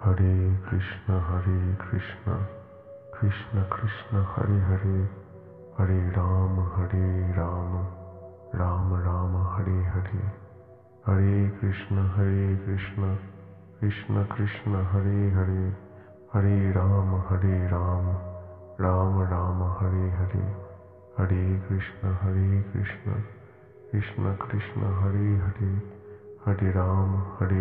Hare Krishna Krishna Krishna Hare Hare, Hare Ram Ram Ram Hare Hare. Hare Krishna Krishna Krishna Hare Hare, Hare Ram Ram Ram Hare Hare. Hare Krishna Krishna Krishna Hare Hare, Hare Ram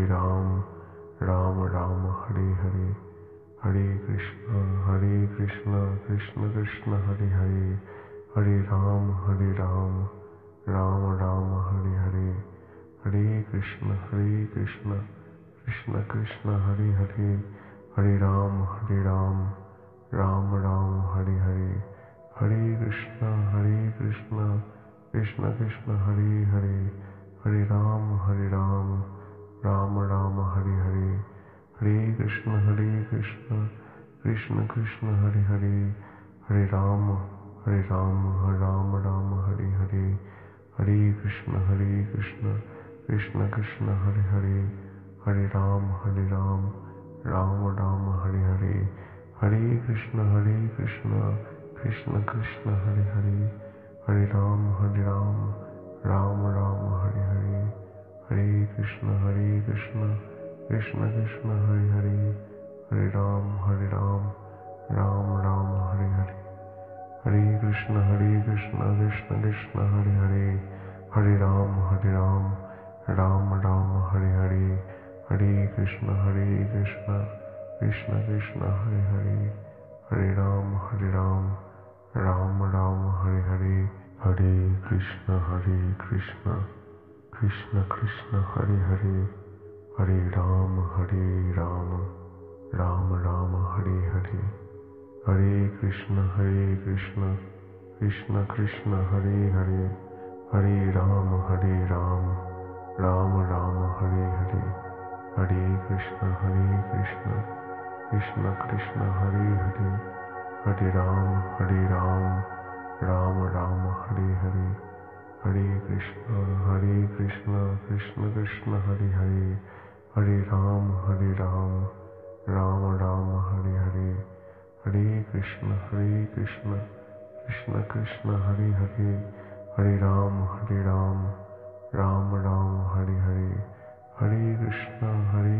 Ram Ram Hare Hare. Hare Krishna Krishna Krishna Hare Hare, Hare Ram Ram Ram Hare Hare. Hare Krishna Krishna Krishna Hare Hare, Hare Ram Ram Ram Hare Hare. Hare Krishna Krishna Krishna Hare Hare, Hare Ram Ram Ram Hare Hare. Hare Krishna Krishna Krishna Hare Hare, Hare Ram Ram Ram Hare Hare. Hare Krishna Krishna Krishna Hare Hare, Hare Ram Ram Ram Hare Hare. Hare Krishna Krishna Krishna Hare Hare, Hare Ram Ram Ram Hare Hare. Hare Krishna Krishna Krishna Hare Hare, Hare Ram Ram Ram Hare Hare. Hare Krishna Krishna Krishna Hare Hare, Hare Ram Ram Ram Hare Hare. Hare Krishna Krishna Krishna Hare Hare, Hare Ram Ram Ram Hare Hare. Hare Krishna Krishna Krishna Hare Hare, Hare Ram Ram Ram Hare Hare. Hare Krishna Krishna Krishna Hare Hare, Hare Ram Ram Ram Hare Hare. Hare Krishna Krishna Krishna Hare Hare, Hare Ram Ram Ram Hare Hare. Hare Krishna Krishna Krishna Hare Hare, Hare Ram Ram Ram Hare Hare. Hare Krishna Krishna Krishna Hare Hare, Hare Ram Ram Ram Hare Hare. Hare Krishna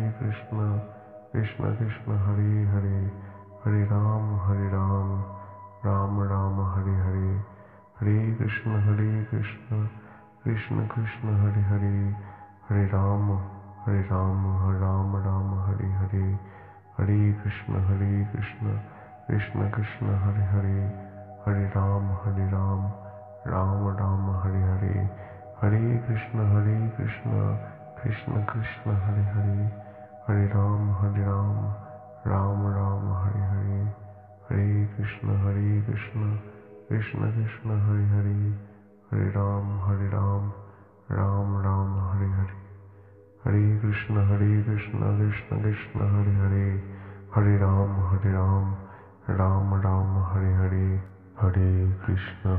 Krishna Krishna Hare Hare, Hare Ram Ram Ram Hare Hare. Hare Krishna Krishna Krishna Hare Hare, Hare Ram Ram Ram Hare Hare. Hare Krishna Krishna Krishna Hare Hare, Hare Ram Ram Ram Hare Hare. Hare Krishna Krishna Krishna Hare Hare, Hare Ram Ram Ram Hare Hare. Hare Krishna Krishna Krishna Hare Hare, Hare Ram Ram Ram Hare Hare. Hare Krishna Krishna Krishna Hare Hare, Hare Ram Ram Ram Hare Hare. Hare Krishna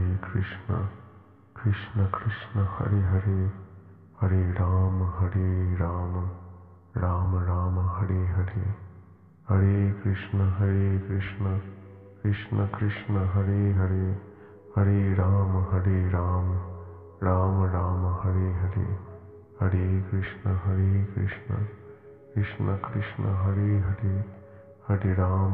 Krishna Krishna Hare Hare, Hare Ram Ram Ram Hare Hare. Hare Krishna Krishna Krishna Hare Hare, Hare Ram Ram Ram Hare Hare. Hare Krishna Krishna Krishna Hare Hare, Hare Ram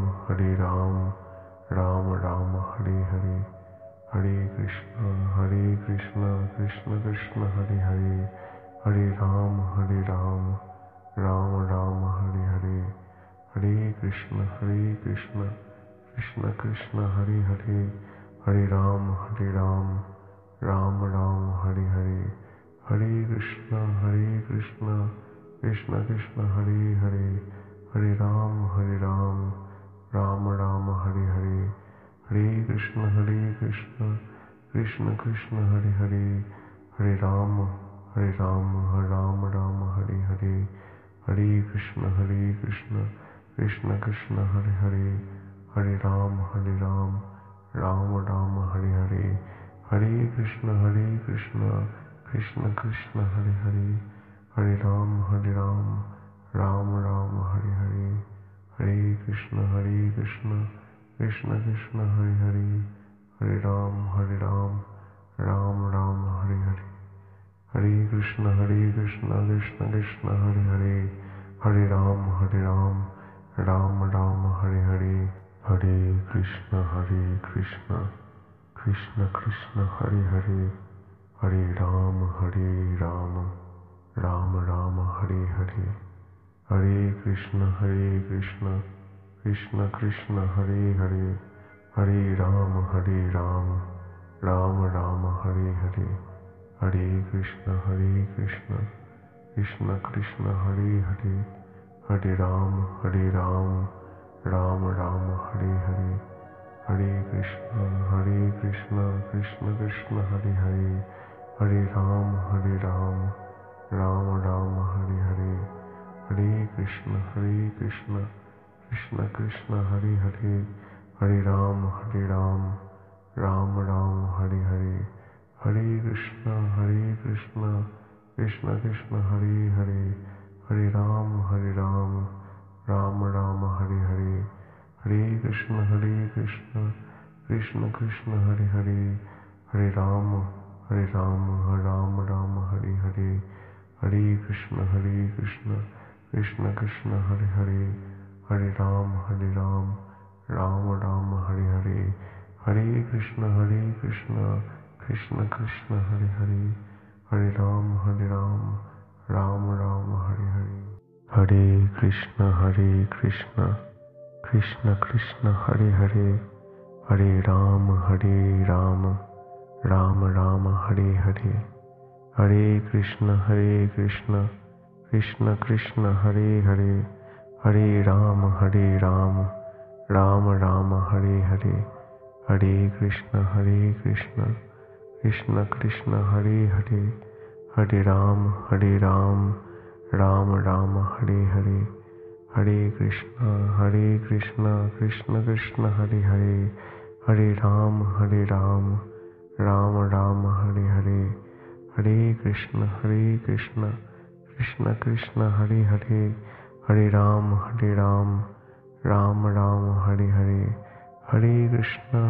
Ram Ram Hare Hare. Hare Krishna Krishna Krishna Hare Hare, Hare Ram Ram Ram Hare Hare. Hare Krishna Krishna Krishna Hare Hare, Hare Ram Ram Ram Hare Hare. Hare Krishna Krishna Krishna Hare Hare, Hare Ram Ram Ram Hare Hare. Hare Krishna Krishna Krishna Hare Hare, Hare Ram Ram Ram Hare Hare. Hare Krishna Krishna Krishna Hare Hare, Hare Ram Ram Ram Hare Hare. Hare Krishna Krishna Krishna Hare Hare, Hare Ram Ram Ram Hare Hare. Krishna Krishna Krishna Hare Hare, Hare Ram Ram Ram Hare Hare, Hare Krishna Krishna Krishna Hare Hare, Hare Ram Ram Ram Hare Hare, Hare Krishna Krishna Krishna Hare Hare, Hare Ram Ram Ram Hare Hare, Hare Krishna Krishna Krishna Hare Hare, Hare Ram Ram Ram Hare Hare, Hare Krishna Krishna Krishna Hare Hare, Hare Ram Ram Ram Hare Hare, Hare Krishna Krishna Krishna Hare Hare, Hare Ram Ram Ram Hare Hare, Hare Krishna Krishna Krishna Hare Hare, Hare Ram Ram Ram Hare Hare, Hare Krishna Krishna Krishna Hare Hare, Hare Ram Ram Ram Hare Hare, Hare Krishna Krishna Krishna Hare Hare, Hare Ram Ram Ram Hare Hare, Hare Krishna Krishna Krishna Hare Hare, Hare Ram Ram Ram Hare Hare, Hare Krishna Krishna Krishna Hare Hare, Hare Ram Ram Ram Hare Hare, Hare Krishna Krishna Krishna Hare Hare, Hare Ram Ram Ram Hare Hare, Hare Krishna Krishna Krishna Hare Hare, Hare Ram Ram Ram Hare Hare, Hare Krishna Krishna Krishna Hare Hare, Hare Ram Ram Ram Hare Hare, Hare Krishna Krishna Krishna Hare Hare, Hare Ram Ram Ram Hare Hare, Hare Krishna Krishna Krishna Hare Hare, Hare Ram Ram Ram Hare Hare, Hare Krishna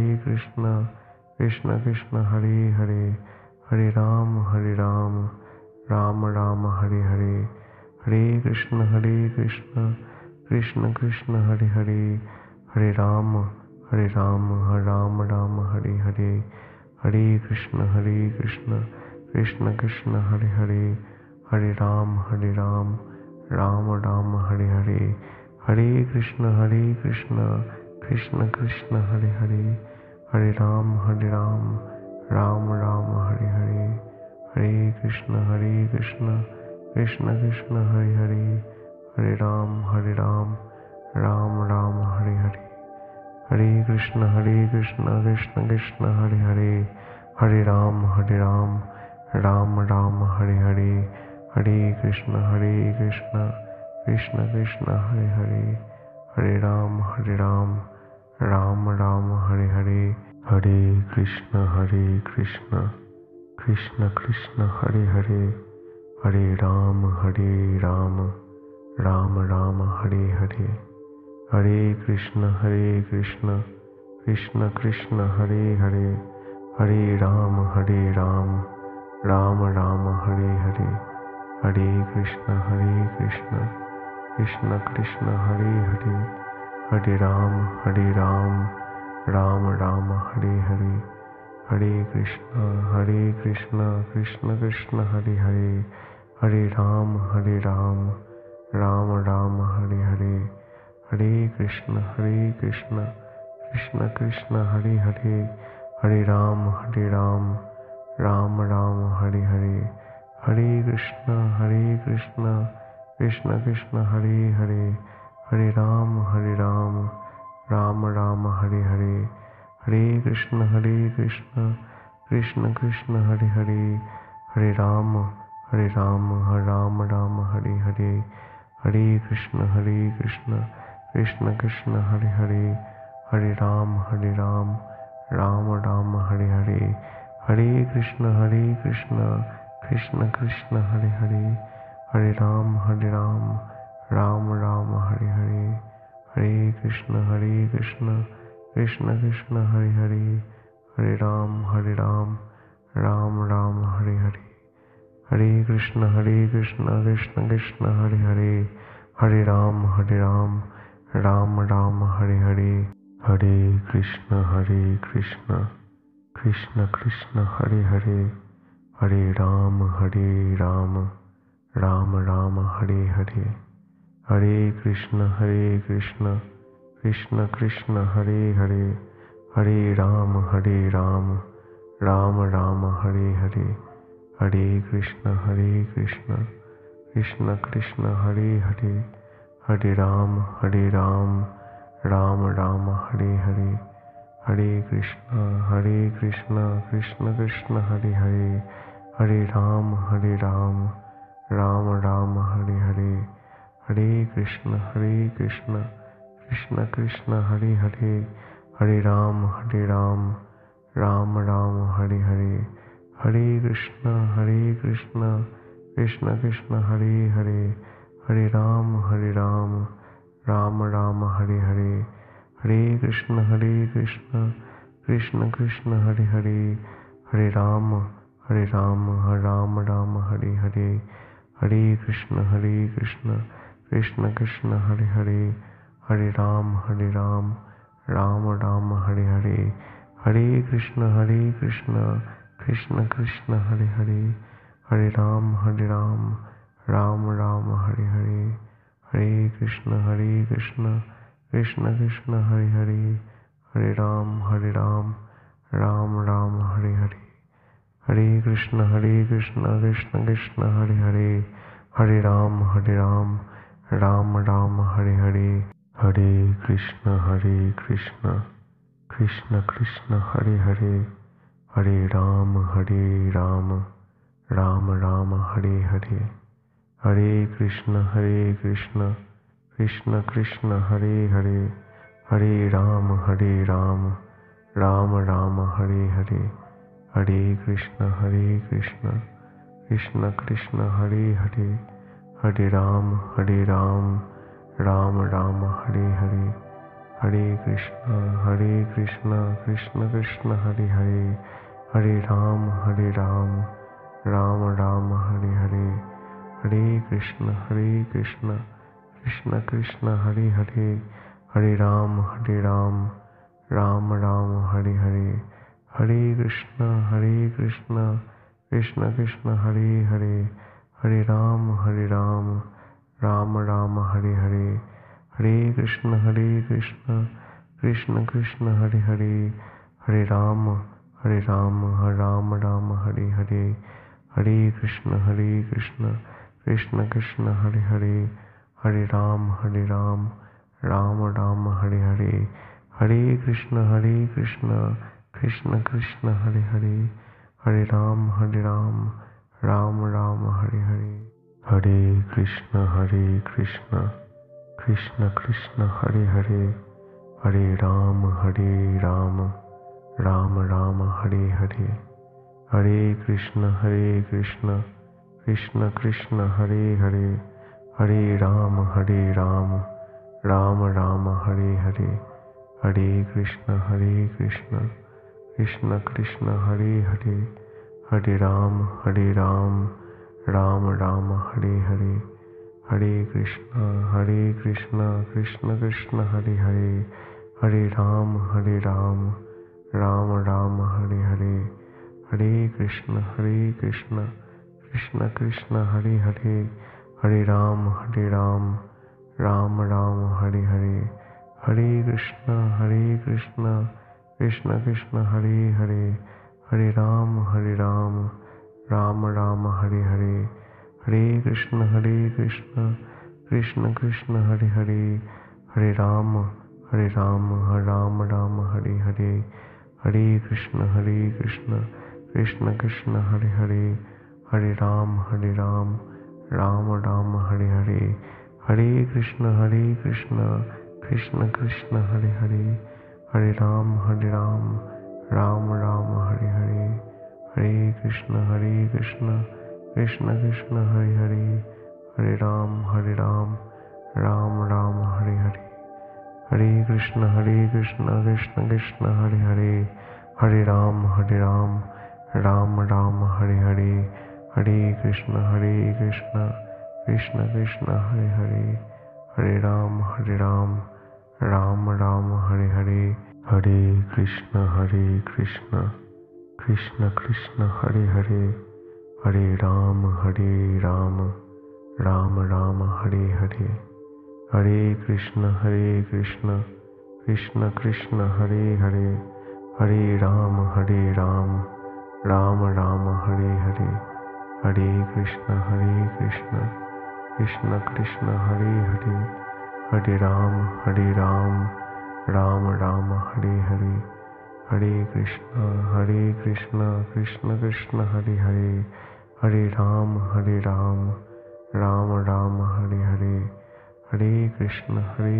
Krishna Krishna Hare Hare, Hare Ram Ram Ram Hare Hare, Hare Krishna Krishna Krishna Hare Hare, Hare Ram Ram Ram Hare Hare, Hare Krishna Krishna Krishna Hare Hare, Hare Ram Ram Ram Hare Hare, Hare Krishna Krishna Krishna Hare Hare, Hare Ram Ram Ram Hare Hare, Hare Krishna Krishna Krishna Hare Hare, Hare Ram Ram Ram Hare Hare, Hare Krishna Krishna Krishna Hare Hare, Hare Ram Ram Ram Hare Hare, Hare Krishna Krishna Krishna Hare Hare, Hare Ram Ram Ram Hare Hare, Hare Krishna Krishna Krishna Hare Hare, Hare Ram Ram Ram Hare Hare, Hare Krishna Krishna Krishna Hare Hare, Hare Ram Ram Ram Hare Hare, Hare Krishna Krishna Krishna Hare Hare, Hare Ram Ram Ram Hare Hare, Hare Krishna Krishna Krishna Hare Hare, Hare Ram Ram Ram Hare Hare, Hare Krishna Krishna Krishna Hare Hare, Hare Ram Ram Ram Hare Hare, Hare Krishna Krishna Krishna Hare Hare, Hare Ram Ram Ram Hare Hare, Hare Krishna Krishna Krishna Hare Hare, Hare Ram Ram Ram Hare Hare, Hare Krishna Krishna Krishna Hare Hare, Hare Ram Ram Ram Hare Hare, Hare Krishna Krishna Krishna Hare Hare, Hare Ram Ram Ram Hare Hare, Hare Krishna Krishna Krishna Hare Hare, Hare Ram Ram Ram Hare Hare, Hare Krishna Krishna Krishna Hare Hare, Hare Ram Ram Ram Hare Hare, Hare Krishna Krishna Krishna Hare Hare, Hare Ram Ram Ram Hare Hare, Hare Krishna Krishna Krishna Hare Hare, Hare Ram Ram Ram Hare Hare, Hare Krishna Krishna Krishna Hare Hare, Hare Ram Ram Ram Hare Hare, Hare Krishna Krishna Krishna Hare Hare, Hare Ram Ram Ram Hare Hare, Hare Krishna Krishna Krishna Hare Hare, Hare Ram Ram Ram Hare Hare, Hare Krishna Krishna Krishna Hare Hare, Hare Ram Ram Ram Hare Hare, Hare Krishna Krishna Krishna Hare Hare, Hare Ram Ram Ram Hare Hare, Hare Krishna Krishna Krishna Hare Hare, Hare Ram Ram Ram Hare Hare, Hare Krishna Krishna Krishna Hare Hare, Hare Ram Ram Ram Hare Hare, Hare Krishna Krishna Krishna Hare Hare, Hare Ram Ram Ram Hare Hare, Hare Krishna Krishna Krishna Hare Hare, Hare Ram Ram Ram Hare Hare, Hare Krishna Krishna Krishna Hare Hare, Hare Ram Ram Ram Hare Hare, Hare Krishna Krishna Krishna Hare Hare, Hare Ram Ram Ram Hare Hare, Hare Krishna Krishna Krishna Hare Hare, Hare Ram Ram Ram Hare Hare, Hare Krishna Krishna Krishna Hare Hare, Hare Ram Ram Ram Hare Hare, Hare Krishna Krishna Krishna Hare Hare, Hare Ram Ram Ram Hare Hare, Hare Krishna Krishna Krishna Hare Hare, Hare Ram Ram Ram Hare Hare, Hare Krishna Krishna Krishna Hare Hare, Hare Ram Ram Ram Hare Hare, Hare Krishna Krishna Krishna Hare Hare, Hare Ram Ram Ram Hare Hare, Hare Krishna Krishna Krishna Hare Hare, Hare Ram Ram Ram Hare Hare, Hare Krishna Krishna Krishna Hare Hare, Hare Ram Ram Ram Hare Hare, Hare Krishna Krishna Krishna Hare Hare, Hare Ram Ram Ram Hare Hare, Hare Krishna Krishna Krishna Hare Hare, Hare Ram Ram Ram Hare Hare, Hare Krishna Krishna Krishna Hare Hare, Hare Ram Ram Ram Hare Hare, Hare Krishna Krishna Krishna Hare Hare, Hare Ram Ram Ram Hare Hare, Hare Krishna Krishna Krishna Hare Hare, Hare Ram Ram Ram Hare Hare, Hare Krishna Krishna Krishna Hare Hare, Hare Ram Ram Ram Hare Hare, Hare Krishna Krishna Krishna Hare Hare, Hare Ram Ram Ram Hare Hare, Hare Krishna Krishna Krishna Hare Hare, Hare Ram Ram Ram Hare Hare, Hare Krishna Krishna Krishna Hare Hare, Hare Ram Ram Ram Hare Hare, Hare Krishna Krishna Krishna Hare Hare, Hare Ram Ram Ram Hare Hare, Hare Krishna Krishna Krishna Hare Hare, Hare Ram Ram Ram Hare Hare, Hare Krishna Krishna Krishna Hare Hare, Hare Ram Ram Ram Hare Hare, Hare Krishna Krishna Krishna Hare Hare, Hare Ram Ram Ram Hare Hare, Hare Krishna Krishna Krishna Hare Hare, Hare Ram Ram Ram Hare Hare, Hare Krishna Krishna Krishna Hare Hare, Hare Ram Ram Ram Hare Hare, Hare Krishna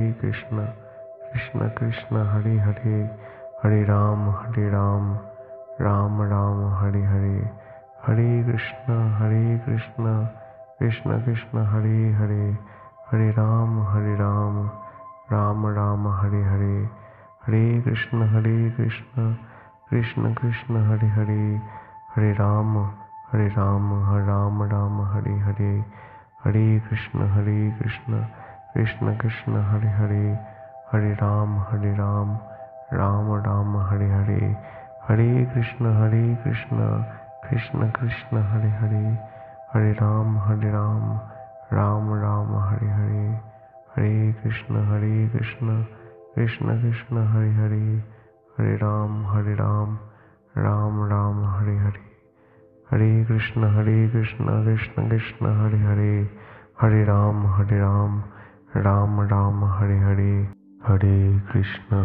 Krishna Krishna Hare Hare, Hare Ram Ram Ram Hare Hare, Hare Krishna Krishna Krishna Hare Hare, Hare Ram Ram Ram Hare Hare, Hare Krishna Krishna Krishna Hare Hare, Hare Ram Ram Ram Hare Hare, Hare Krishna Krishna Krishna Hare Hare, Hare Ram Ram Ram Hare Hare, Hare Krishna Krishna Krishna Hare Hare, Hare Ram Ram Ram Hare Hare, Hare Krishna Krishna Krishna Hare Hare, Hare Ram Ram Ram Hare Hare, Hare Krishna Krishna Krishna Hare Hare, Hare Ram Ram Ram Hare Hare, Hare Krishna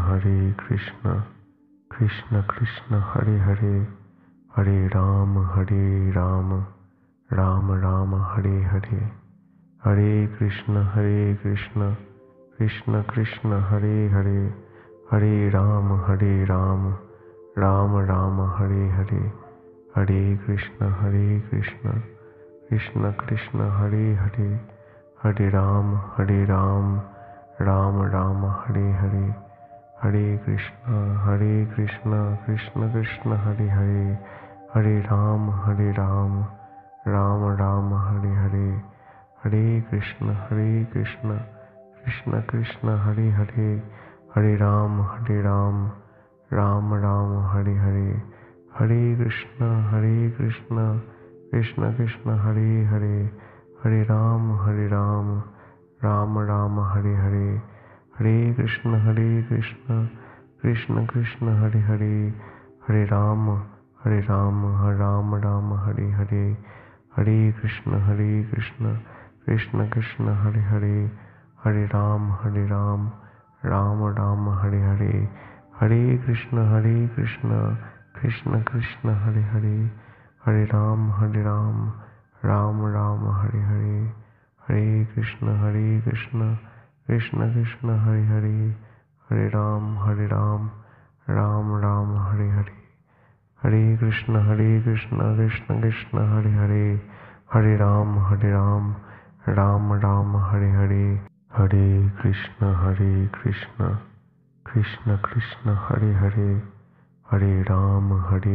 Krishna Krishna Hare Hare, Hare Ram Ram Ram Hare Hare, Hare Krishna Krishna Krishna Hare Hare, Hare Ram Ram Ram Hare Hare, Hare Krishna Krishna Krishna Hare Hare, Hare Ram Ram Ram Hare Hare, Hare Krishna Krishna Krishna Hare Hare, Hare Ram Ram Ram Hare Hare, Hare Krishna Krishna Krishna Hare Hare, Hare Ram Ram Ram Hare Hare, Hare Krishna Krishna Krishna Hare Hare, Hare Ram Ram Ram Hare Hare, Hare Krishna Krishna Krishna Hare Hare, Hare Ram Ram Ram Hare Hare, Hare Krishna Krishna Krishna Hare Hare, Hare Ram Ram Ram Hare Hare, Hare Krishna Krishna Krishna Hare Hare, Hare Ram Ram Ram Hare Hare, Hare Krishna Krishna Krishna Hare Hare, Hare Ram Ram Ram Hare Hare, Hare Krishna Krishna Krishna Hare Hare, Hare Ram Ram Ram Hare Hare, Hare Krishna Krishna Krishna Hare Hare, Hare Ram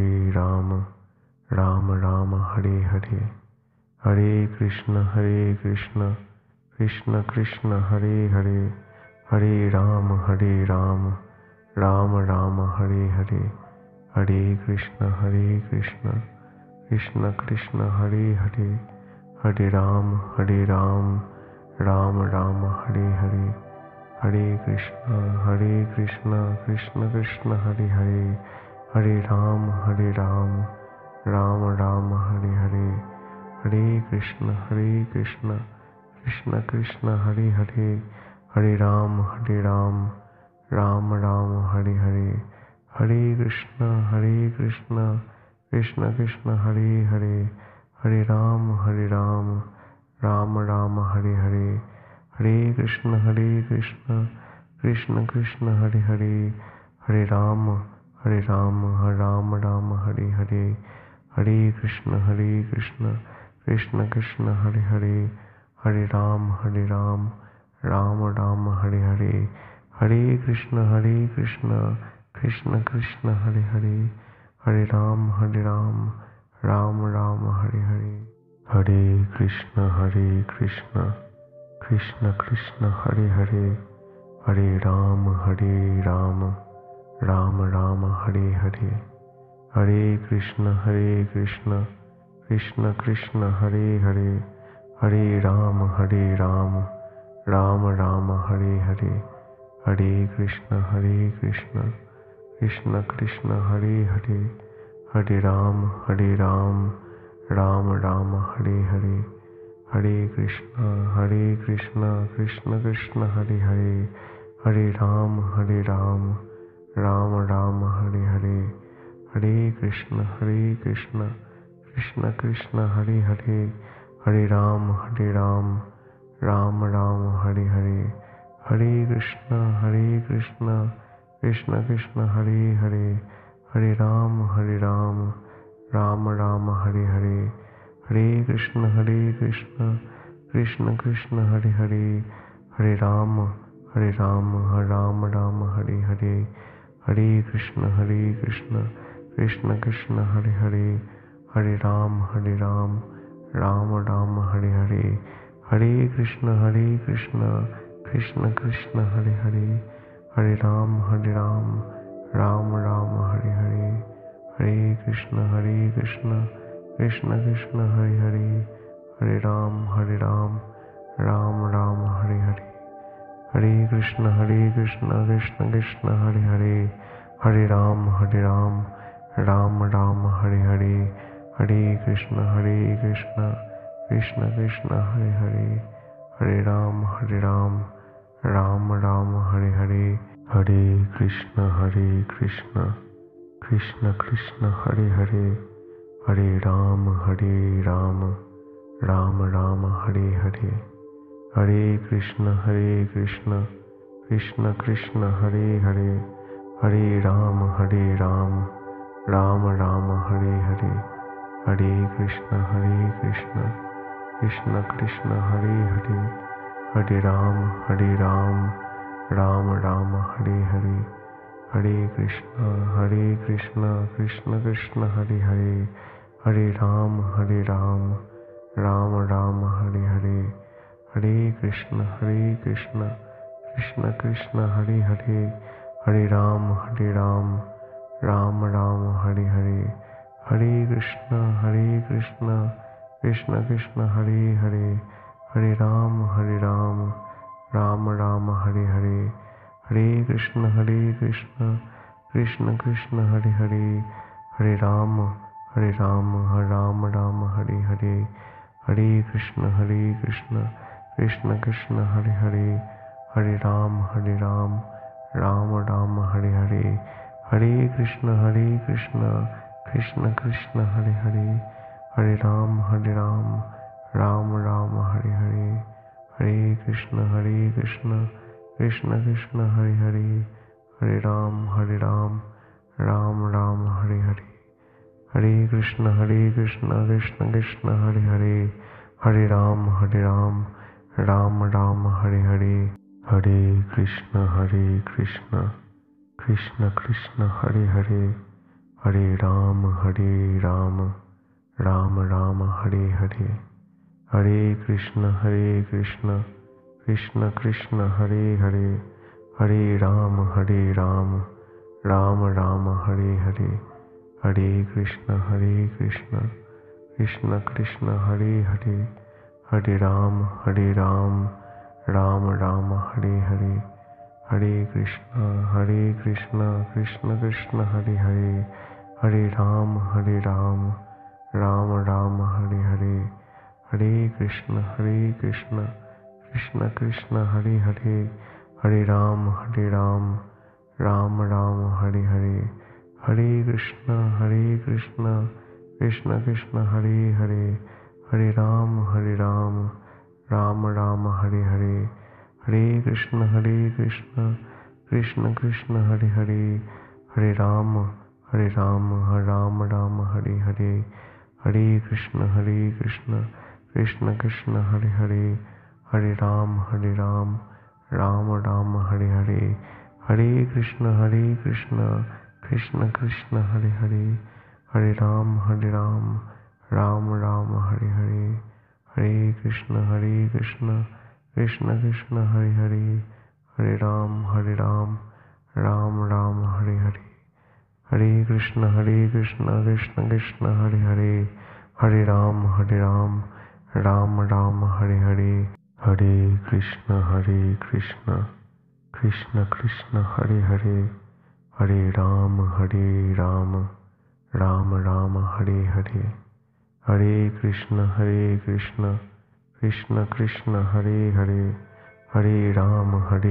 Ram Ram Hare Hare, Hare Krishna Krishna Krishna Hare Hare, Hare Ram Ram Ram Hare Hare, Hare Krishna Krishna Krishna Hare Hare, Hare Ram Ram Ram Hare Hare, Hare Krishna Krishna Krishna Hare Hare, Hare Ram Ram Ram Hare Hare, Hare Krishna Krishna Krishna Hare Hare, Hare Ram Ram Ram Hare Hare, Hare Krishna Krishna Krishna Hare Hare, Hare Ram Ram Ram Hare Hare, Hare Krishna Krishna Krishna Hare Hare, Hare Ram Ram Ram Hare Hare, Hare Krishna Krishna Krishna Hare Hare, Hare Ram Ram Ram Hare Hare, Hare Krishna Krishna Krishna Hare Hare, Hare Ram Ram Ram Hare Hare. Hare Krishna Krishna Krishna Hare Hare, Hare Ram Ram Ram Hare Hare. Hare Krishna Krishna Krishna Hare Hare, Hare Ram Ram Ram Hare Hare. Hare Krishna Krishna Krishna Hare Hare, Hare Ram Ram Ram Hare Hare. Hare Krishna Krishna Krishna Hare Hare, Hare Ram Ram Ram Hare Hare. Hare Krishna Krishna Krishna Hare Hare, Hare Ram Ram Ram Hare Hare. Hare Krishna Krishna Krishna Hare Hare, Hare Ram Ram Ram Hare Hare. Hare Krishna Krishna Krishna Hare Hare, Hare Ram Ram Ram Hare Hare. Hare Krishna Krishna Krishna Hare Hare, Hare Ram Ram Ram Hare Hare. Hare Krishna Krishna Krishna Hare Hare, Hare Ram Ram Ram Hare Hare. Hare Krishna Krishna Krishna Hare Hare, Hare Ram Ram Ram Hare Hare. Hare Krishna Krishna Krishna Hare Hare, Hare Ram Ram Ram Hare Hare. Hare Krishna Krishna Krishna Hare Hare, Hare Ram Ram Ram Hare Hare. Hare Krishna Krishna Krishna Hare Hare, Hare Ram Ram Ram Hare Hare. Hare Krishna Krishna Krishna Hare Hare, Hare Ram Ram Ram Hare Hare. Hare Krishna Krishna Krishna Hare Hare, Hare Ram Ram Ram Hare Hare. Hare Krishna Krishna Krishna Hare Hare, Hare Ram Ram Ram Hare Hare. Hare Krishna Krishna Krishna Hare Hare, Hare Ram Ram Ram Hare Hare. Hare Krishna Krishna Krishna Hare Hare, Hare Ram Ram Ram Hare Hare. Hare Krishna Krishna Krishna Hare Hare, Hare Ram Ram Ram Hare Hare. Hare Krishna Krishna Krishna Hare Hare, Hare Ram Ram Ram Hare Hare. Hare Krishna Krishna Krishna Hare Hare, Hare Ram Ram Ram Hare Hare. Hare Krishna Krishna Krishna Hare Hare, Hare Ram Ram Ram Hare Hare. Hare Krishna Krishna Krishna Hare Hare, Hare Ram Ram Ram Hare Hare. Hare Krishna Krishna Krishna Hare Hare, Hare Ram Ram Ram Hare Hare. Hare Krishna Krishna Krishna Hare Hare, Hare Ram Ram Ram Hare Hare. Hare Krishna Krishna Krishna Hare Hare, Hare Ram Ram Ram Hare Hare. Hare Krishna Krishna Krishna Hare Hare, Hare Ram Ram Ram Hare Hare. Hare Krishna Krishna Krishna Hare Hare, Hare Ram Ram Ram Hare Hare. Hare Krishna Krishna Krishna Hare Hare, Hare Ram Ram Ram Hare Hare. Hare Krishna Krishna Krishna Hare Hare, Hare Ram Ram Ram Hare Hare. Hare Krishna Krishna Krishna Hare Hare, Hare Ram Ram Ram Hare Hare, Hare Krishna Krishna Krishna Hare Hare, Hare Ram Ram Ram Hare Hare, Hare Krishna Krishna Krishna Hare Hare, Hare Ram Ram Ram Hare Hare, Hare Krishna Krishna Krishna Hare Hare, Hare Ram Ram Ram Hare Hare, Hare Krishna Krishna Krishna Hare Hare, Hare Ram Ram Ram Hare Hare, Hare Krishna Krishna Krishna Hare Hare, Hare Ram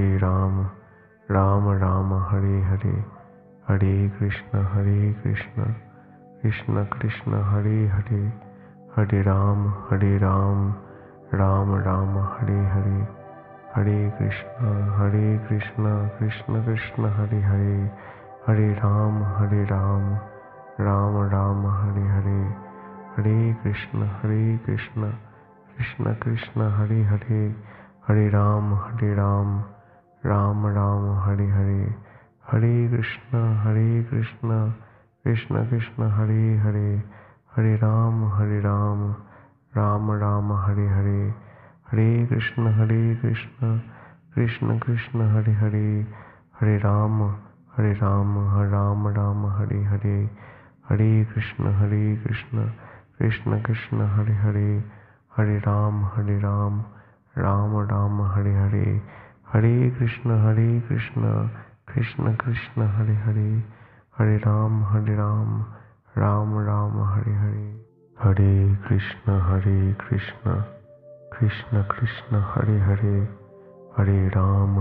Ram Ram Hare Hare, Hare Krishna Krishna Krishna Hare Hare, Hare Ram Ram Ram Hare Hare, Hare Krishna Krishna Krishna Hare Hare, Hare Ram Ram Ram Hare Hare, Hare Krishna Krishna Krishna Hare Hare, Hare Ram Ram Ram Hare Hare, Hare Krishna Krishna Krishna Hare Hare, Hare Ram Ram Ram Hare Hare, Hare Krishna Krishna Krishna Hare Hare, Hare Ram Ram Ram Hare Hare, Hare Krishna Krishna Krishna Hare Hare, Hare Ram Ram Ram Hare Hare, Hare Krishna Krishna Krishna Hare Hare, Hare Ram Ram Ram Hare Hare, Hare Krishna Krishna Krishna Hare Hare, Hare Ram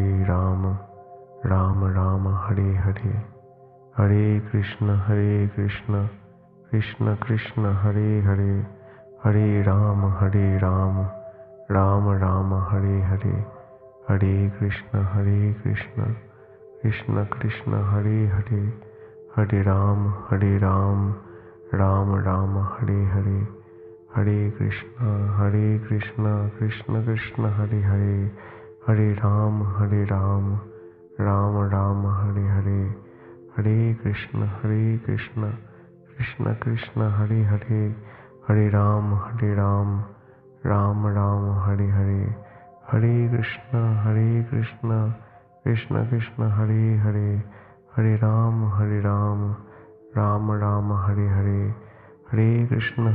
Ram Ram Hare Hare, Hare Krishna Krishna Krishna Hare Hare, Hare Ram Ram Ram Hare Hare, Hare Krishna Krishna Krishna Hare Hare, Hare Ram Ram Ram Hare Hare, Hare Krishna Krishna Krishna Hare Hare, Hare Ram Ram Ram Hare Hare, Hare Krishna Krishna Krishna Hare Hare, Hare Ram Ram Ram Hare Hare, Hare Krishna Krishna Krishna Hare Hare, Hare Ram Ram Ram Hare Hare, Hare Krishna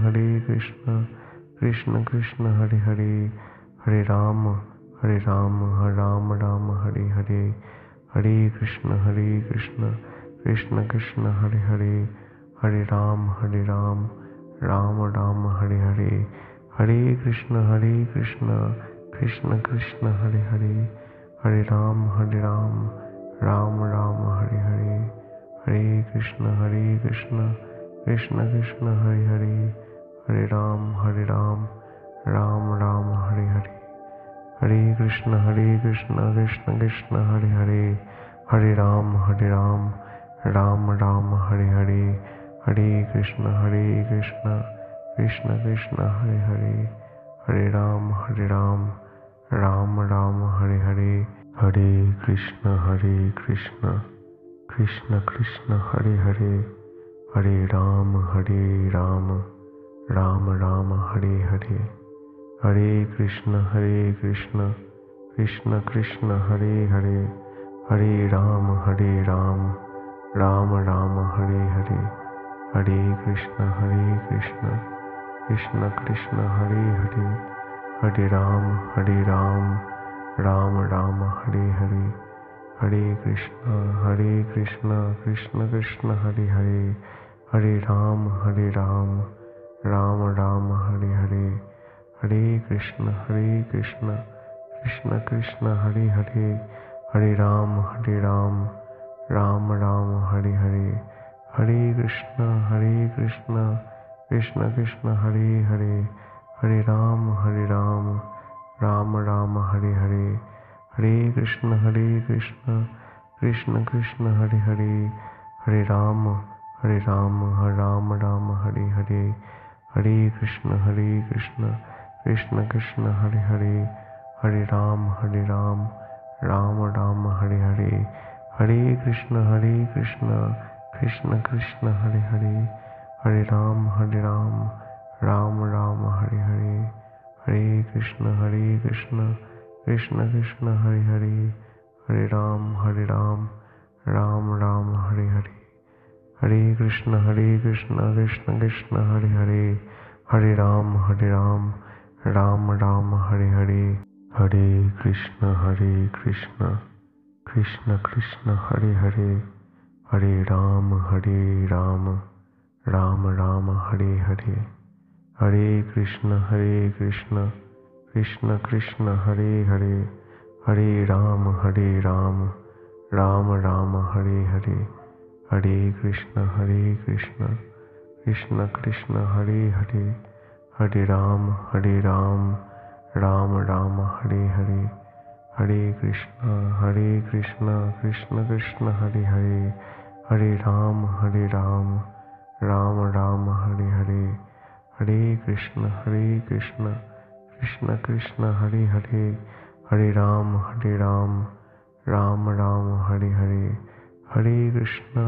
Krishna Krishna Hare Hare, Hare Ram Ram Ram Hare Hare, Hare Krishna Krishna Krishna Hare Hare, Hare Ram Ram Ram Hare Hare, Hare Krishna Krishna Krishna Hare Hare, Hare Ram Ram Ram Hare Hare, Hare Krishna Krishna Krishna Hare Hare, Hare Ram Ram Ram Hare Hare, Hare Krishna Krishna Krishna Hare Hare, Hare Ram Ram Ram Hare Hare, Hare Krishna Krishna Krishna Hare Hare, Hare Ram Ram Ram Hare Hare, Hare Krishna Krishna Krishna Hare Hare, Hare Ram Ram Ram Hare Hare, Hare Krishna Krishna Krishna Hare Hare, Hare Ram Ram Ram Hare Hare, Hare Krishna Krishna Krishna Hare Hare, Hare Ram Ram Ram Hare Hare, Hare Krishna Krishna Krishna Hare Hare, Hare Ram Ram Ram Hare Hare, Hare Krishna Krishna Krishna Hare Hare, Hare Ram Ram Ram Hare Hare, Hare Krishna Krishna Krishna Hare Hare, Hare Ram Ram Ram Hare Hare, Hare Krishna Krishna Krishna Hare Hare, Hare Ram Ram Ram Hare Hare, Hare Krishna Krishna Krishna Hare Hare, Hare Ram Ram Ram Hare Hare, Hare Krishna Krishna Krishna Hare Hare, Hare Ram Ram Ram Hare Hare, Hare Krishna Krishna Krishna Hare Hare, Hare Ram Ram Ram Hare Hare, Hare Krishna Krishna Krishna Hare Hare, Hare Ram Ram Ram Hare Hare, Hare Krishna Krishna Krishna Hare Hare, Hare Ram Ram Ram Hare Hare, Hare Krishna Krishna Krishna Hare Hare, Hare Ram Ram Ram Hare Hare, Hare Krishna Krishna Krishna Hare Hare, Hare Ram Ram Ram Hare Hare, Hare Krishna Krishna Krishna Hare Hare, Hare Ram Ram Ram Hare Hare, Hare Krishna Krishna Krishna Hare Hare, Hare Ram Ram Ram Hare Hare, Hare Krishna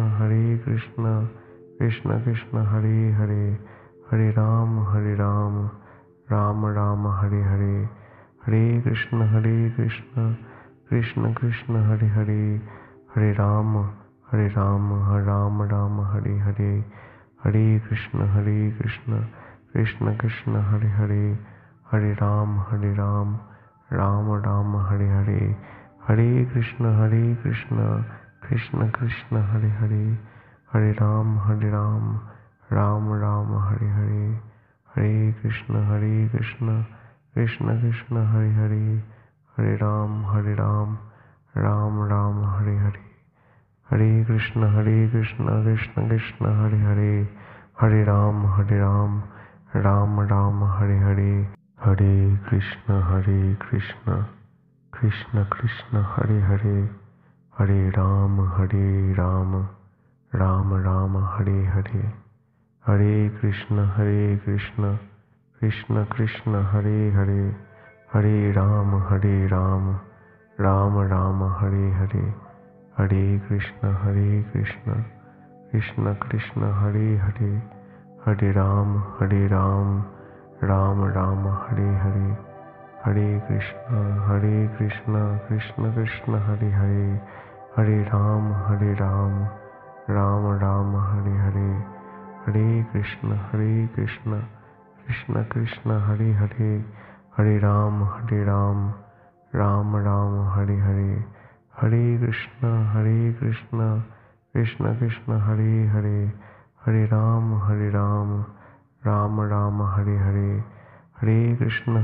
Krishna Krishna Hare Hare, Hare Ram Ram Ram Hare Hare, Hare Krishna Krishna Krishna Hare Hare, Hare Ram Ram Ram Hare Hare, Hare Krishna Krishna Krishna Hare Hare, Hare Ram Ram Ram Hare Hare, Hare Krishna Krishna Krishna Hare Hare, Hare Ram Ram Ram Hare Hare, Hare Krishna Krishna Krishna Hare Hare, Hare Ram Ram Ram Hare Hare, Hare Krishna Krishna Krishna Hare Hare, Hare Ram Ram Ram Hare Hare, Hare Krishna Krishna Krishna Hare Hare, Hare Ram Ram Ram Hare Hare, Hare Krishna Krishna Krishna Hare Hare, Hare Ram Ram Ram Hare Hare, Hare Krishna Krishna Krishna Hare Hare, Hare Ram Ram Ram Hare Hare, Hare Krishna Krishna Krishna Hare Hare, Hare Ram Ram Ram Hare Hare, Hare Krishna Krishna Krishna Hare Hare, Hare Ram Ram Ram Hare Hare, Hare Krishna Krishna Krishna Hare Hare, Hare Ram Ram Ram Hare Hare, Hare Krishna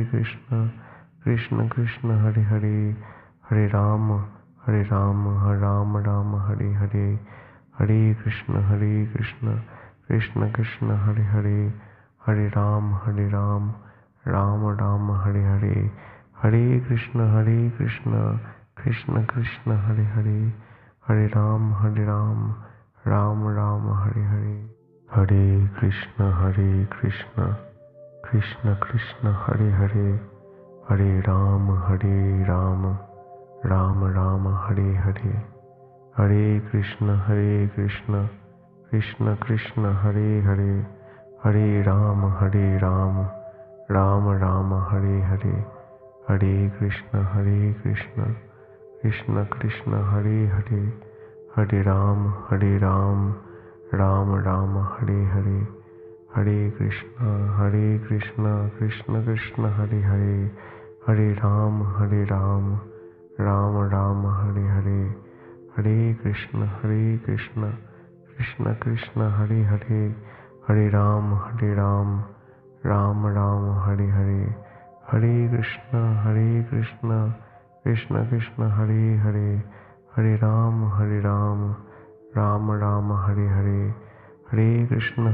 Krishna Krishna Hare Hare, Hare Ram Ram Ram Hare Hare, Hare Krishna Krishna Krishna Hare Hare, Hare Ram Ram Ram Hare Hare, Hare Krishna Krishna Krishna Hare Hare, Hare Ram Ram Ram Hare Hare, Hare Krishna Krishna Krishna Hare Hare, Hare Ram Ram Ram Hare Hare, Hare Krishna Krishna Krishna Hare Hare, Hare Ram Ram Ram Hare Hare, Hare Krishna Krishna Krishna Hare Hare, Hare Ram Ram Ram Hare Hare, Hare Krishna Krishna Krishna Hare Hare, Hare Ram Ram Ram Hare Hare, Hare Krishna Krishna Krishna Hare Hare, Hare Ram Ram Ram Hare Hare, Hare Krishna Krishna Krishna Hare Hare, Hare Ram Ram Ram Hare Hare, Hare Krishna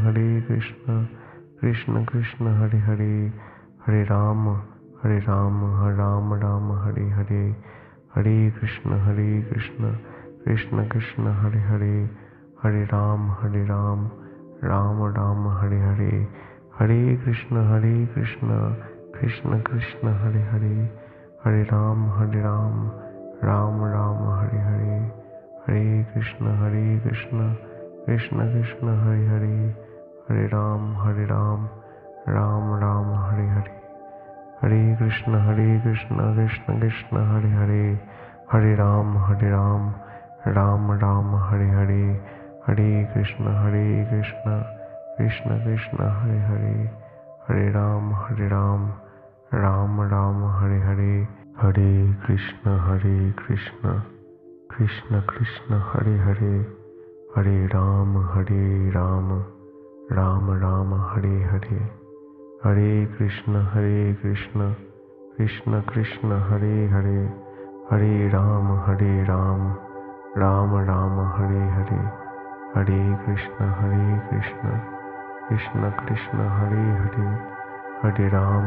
Krishna Krishna Hare Hare, Hare Ram Ram Ram Hare Hare, Hare Krishna Krishna Krishna Hare Hare, Hare Ram Ram Ram Hare Hare, Hare Krishna Krishna Krishna Hare Hare, Hare Ram Ram Ram Hare Hare, Hare Krishna Krishna Krishna Hare Hare, Hare Ram Ram Ram Hare Hare, Hare Krishna Krishna Krishna Hare Hare, Hare Ram Ram Ram Hare Hare, Hare Krishna Krishna Krishna Hare Hare, Hare Ram Ram Ram Hare Hare, Hare Krishna Krishna Krishna Hare Hare, Hare Ram Ram Ram Hare Hare, Hare Krishna Krishna Krishna Hare Hare, Hare Ram Ram Ram Hare Hare, Hare Krishna Krishna Krishna Hare Hare, Hare Ram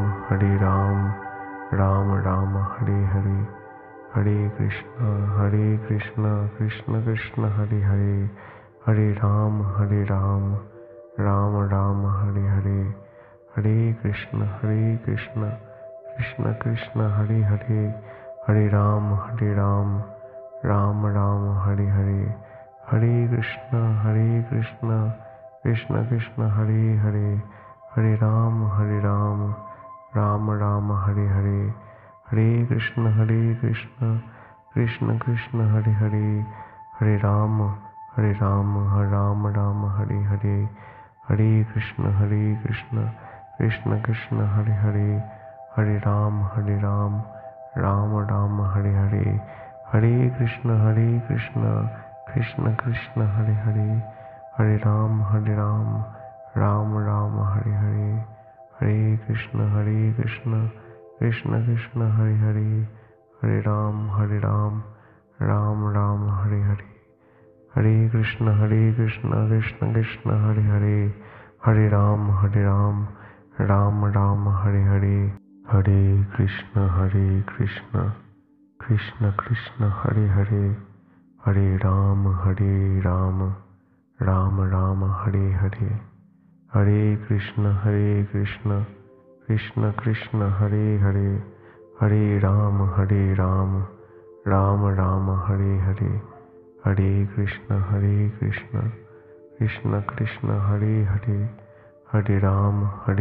Ram Ram Hare Hare, Hare Krishna Krishna Krishna Hare Hare, Hare Ram Ram Ram Hare Hare, Hare Krishna Krishna Krishna Hare Hare, Hare Ram Ram Ram Hare Hare, Hare Krishna Krishna Krishna Hare Hare, Hare Ram Ram Ram Hare Hare, Hare Krishna Krishna Krishna Hare Hare, Hare Ram Ram Ram Hare Hare, Hare Krishna Krishna Krishna Hare Hare, Hare Ram Ram Ram Hare Hare, Hare Krishna Krishna Krishna Hare Hare, Hare Ram Ram Ram Hare Hare, Hare Krishna Krishna Krishna Hare Hare, Hare Ram Ram Ram Hare Hare, Hare Krishna Krishna Krishna Hare Hare, Hare Ram Ram Ram Hare Hare, Hare Krishna Krishna Krishna Hare Hare, Hare Ram Ram Ram Hare Hare, Hare Krishna Krishna Krishna Hare Hare, Hare Ram Ram Ram Hare Hare, Hare Krishna Krishna Krishna Hare Hare, Hare Ram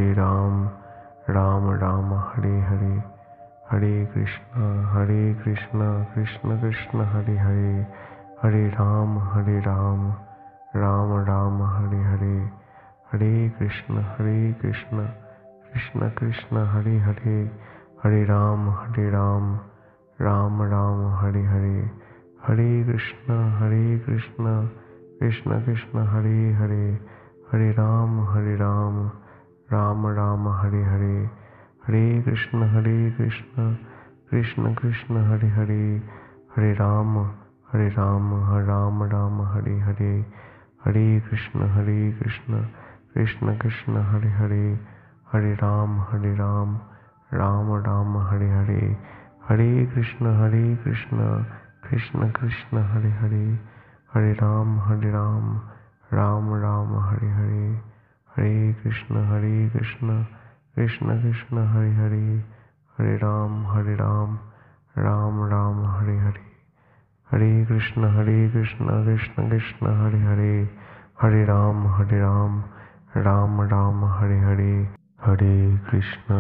Ram Ram Hare Hare, Hare Krishna Krishna Krishna Hare Hare, Hare Ram Ram Ram Hare Hare, Hare Krishna Krishna Krishna Hare Hare, Hare Ram Ram Ram Hare Hare, Hare Krishna Krishna Krishna Hare Hare, Hare Ram Ram Ram Hare Hare, Hare Krishna Krishna Krishna Hare Hare, Hare Ram Ram Ram Hare Hare, Hare Krishna Krishna Krishna Hare Hare, Hare Ram Ram Ram Hare Hare, Hare Krishna Krishna Krishna Hare Hare, Hare Ram Ram Ram Hare Hare, Hare Krishna Krishna Krishna Hare Hare, Hare Ram Ram Ram Hare Hare, Hare Krishna Krishna Krishna Hare Hare, Hare Ram Ram Ram Hare Hare, Hare Krishna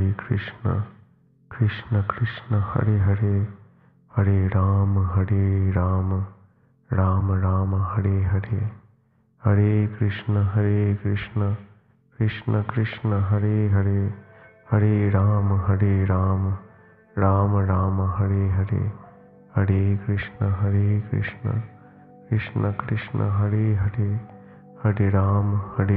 Krishna Krishna Hare Hare, Hare Ram Ram Ram Hare Hare, Hare Krishna Krishna Krishna Hare Hare, Hare Ram Ram Ram Hare Hare, Hare Krishna Krishna Krishna Hare Hare, Hare Ram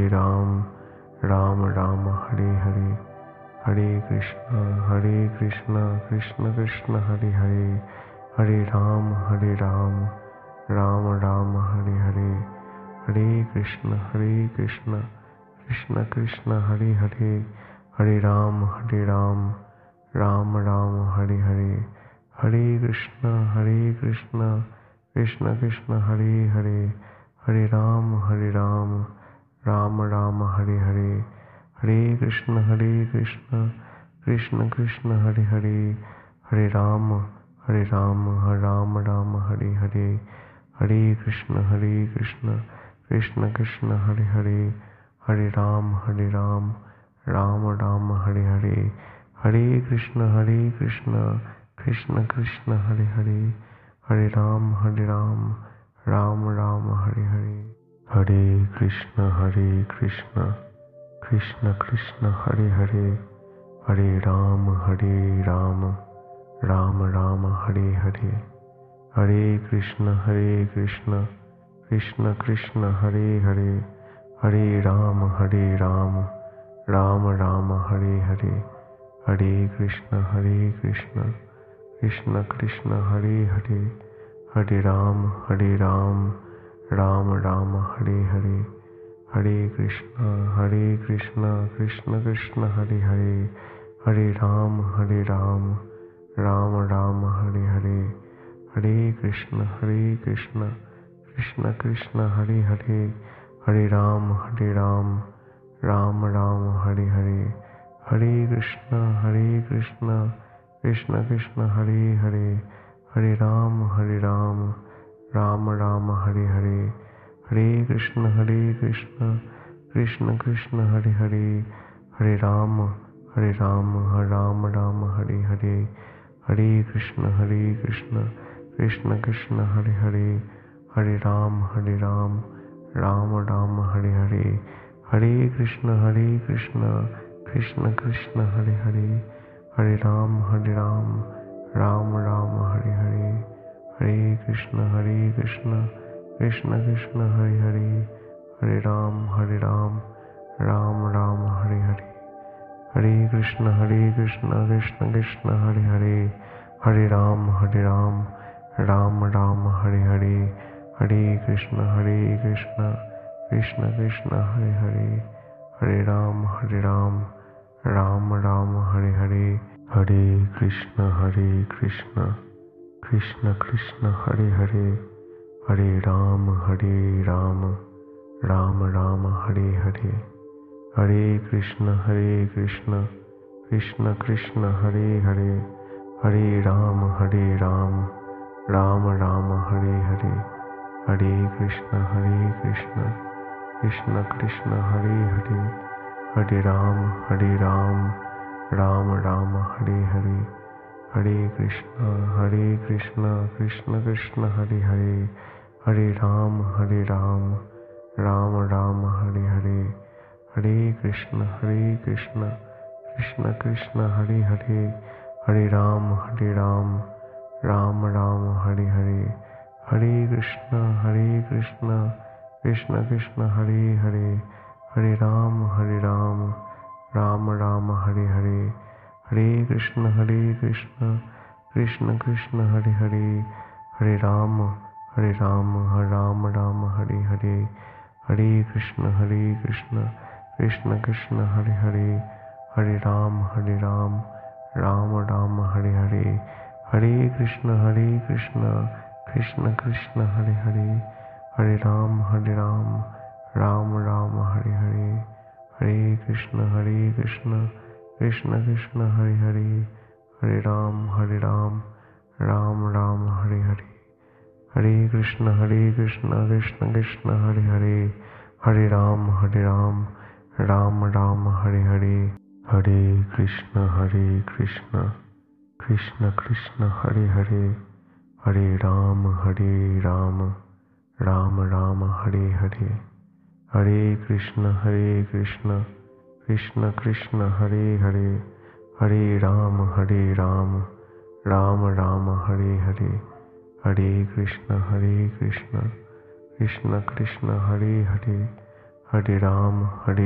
Ram Ram Hare Hare, Hare Krishna Krishna Krishna Hare Hare, Hare Ram Ram Ram Hare Hare, Hare Krishna Krishna Krishna Hare Hare, Hare Ram Ram Ram Hare Hare, Hare Krishna Krishna Krishna Hare Hare, Hare Ram Ram Ram Hare Hare, Hare Krishna Krishna Krishna Hare Hare, Hare Ram Hare Ram Ram Hare Hare, Hare Krishna Krishna Krishna Hare Hare, Hare Ram Ram Ram Hare Hare, Hare Krishna Krishna Krishna Hare Hare, Hare Ram Ram Ram Hare Hare, Hare Krishna Krishna Krishna Hare Hare, Hare Ram Ram Ram Hare Hare, Hare Krishna Krishna Krishna Hare Hare, Hare Ram Ram Ram Hare Hare, Hare Krishna Krishna Krishna Hare Hare, Hare Ram Ram Ram Hare Hare, Hare Krishna Krishna Krishna Hare Hare, Hare Ram Ram Ram Hare Hare, Hare Krishna Krishna Krishna Hare Hare, Hare Ram Ram Ram Hare Hare, Hare Krishna Krishna Krishna Hare Hare, Hare Ram Ram Ram Hare Hare, Hare Krishna Krishna Krishna Hare Hare, Hare Ram Ram Ram Hare Hare, Hare Krishna Krishna Krishna Hare Hare, Hare Ram Ram Ram Hare Hare, Hare Krishna Krishna Krishna Hare Hare, Hare Ram Ram Ram Hare Hare, Hare Krishna Krishna Krishna Hare Hare, Hare Ram Ram Ram Hare Hare, Hare Krishna Krishna Krishna Hare Hare, Hare Ram Ram Ram Hare Hare, Hare Krishna Krishna Krishna Hare Hare, Hare Ram Ram Ram Hare Hare, Hare Krishna Krishna Krishna Hare Hare, Hare Ram Ram Ram Hare Hare, Hare Krishna Krishna Krishna Hare Hare, Hare Ram Ram Ram Hare Hare, Hare Krishna Krishna Krishna Hare Hare, Hare Ram Ram Ram Hare Hare, Hare Krishna Krishna Krishna Hare Hare, Hare Ram Ram Ram Hare Hare, Hare Krishna Krishna Krishna Hare Hare, Hare Ram Ram Ram Hare Hare, Hare Krishna Krishna Krishna Hare Hare, Hare Ram Ram Ram Hare Hare, Hare Krishna Krishna Krishna Hare Hare, Hare Ram Ram Ram Hare Hare, Hare Krishna Krishna Krishna Hare Hare, Hare Ram Ram Ram Hare Hare, Hare Krishna Krishna Krishna Hare Hare, Hare Ram Ram Ram Hare Hare, Hare Krishna Krishna Krishna Hare Hare, Hare Ram Ram Ram Hare Hare, Hare Krishna Krishna Krishna Hare Hare, Hare Ram Ram Ram Hare Hare, Hare Krishna Krishna Krishna Hare Hare, Hare Ram Ram Ram Hare Hare, Hare Krishna Krishna Krishna Hare Hare, Hare Ram Ram Ram Hare Hare, Hare Krishna Krishna Krishna Hare Hare, Hare Ram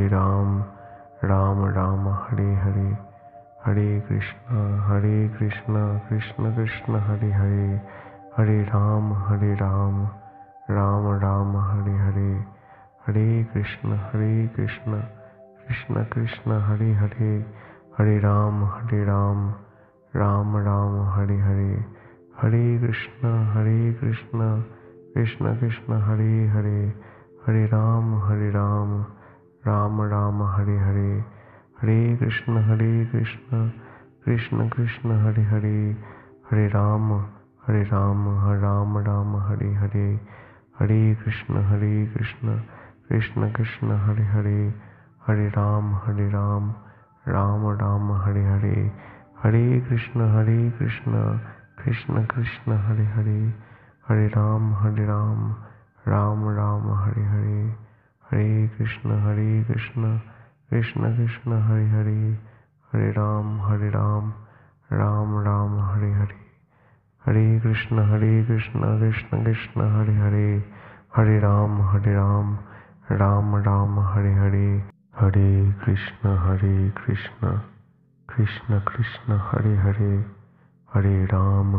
Ram Ram Hare Hare, Hare Krishna Krishna Krishna Hare Hare, Hare Ram Ram Ram Hare Hare, Hare Krishna Krishna Krishna Hare Hare, Hare Ram Ram Ram Hare Hare, Hare Krishna Krishna Krishna Hare Hare, Hare Ram Ram Ram Hare Hare, Hare Krishna Krishna Krishna Hare Hare, Hare Ram Ram Ram Hare Hare, Hare Krishna Krishna Krishna Hare Hare, Hare Ram Ram Ram Hare Hare, Hare Krishna Krishna Krishna Hare Hare, Hare Ram Ram Ram Hare Hare, Hare Krishna Krishna Krishna Hare Hare, Hare Ram Ram Ram Hare Hare, Hare Krishna Krishna Krishna Hare Hare, Hare Ram Ram Ram Hare Hare, Hare Krishna Krishna Krishna Hare Hare, Hare Ram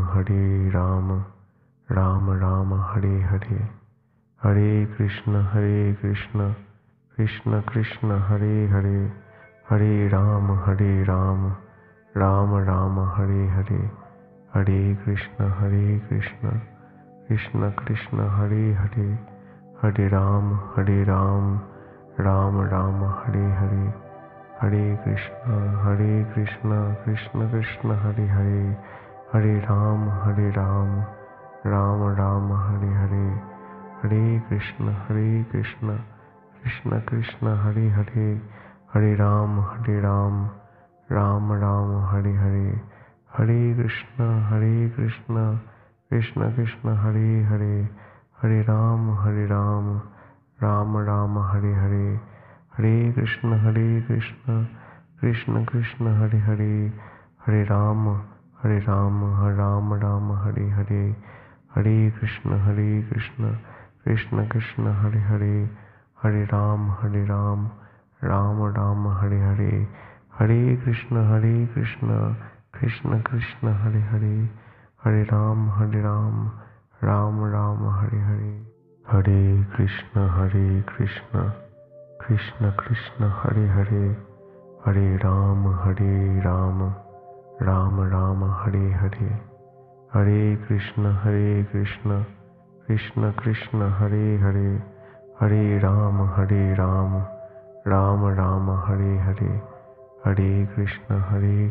Ram Ram Hare Hare, Hare Krishna Krishna Krishna Hare Hare, Hare Ram Ram Ram Hare Hare, Hare Krishna Krishna Krishna Hare Hare, Hare Ram Ram Ram Hare Hare, Hare Krishna Krishna Krishna Hare Hare, Hare Ram Ram Ram Hare Hare, Hare Krishna Krishna Krishna Hare Hare, Hare Ram Ram Ram Hare Hare, Hare Krishna Krishna Krishna Hare Hare, Hare Ram Ram Ram Hare Hare, Hare Krishna Krishna Krishna Hare Hare, Hare Ram Ram Ram Hare Hare, Hare Krishna Krishna Krishna Hare Hare, Hare Ram Ram Ram Hare Hare, Hare Krishna Krishna Krishna Hare Hare, Hare Ram Ram Ram Hare Hare, Hare Krishna Krishna Krishna Hare Hare, Hare Ram Ram Ram Hare Hare, Hare Krishna Krishna Krishna Hare Hare, Hare Ram Ram Ram Hare Hare, Hare Krishna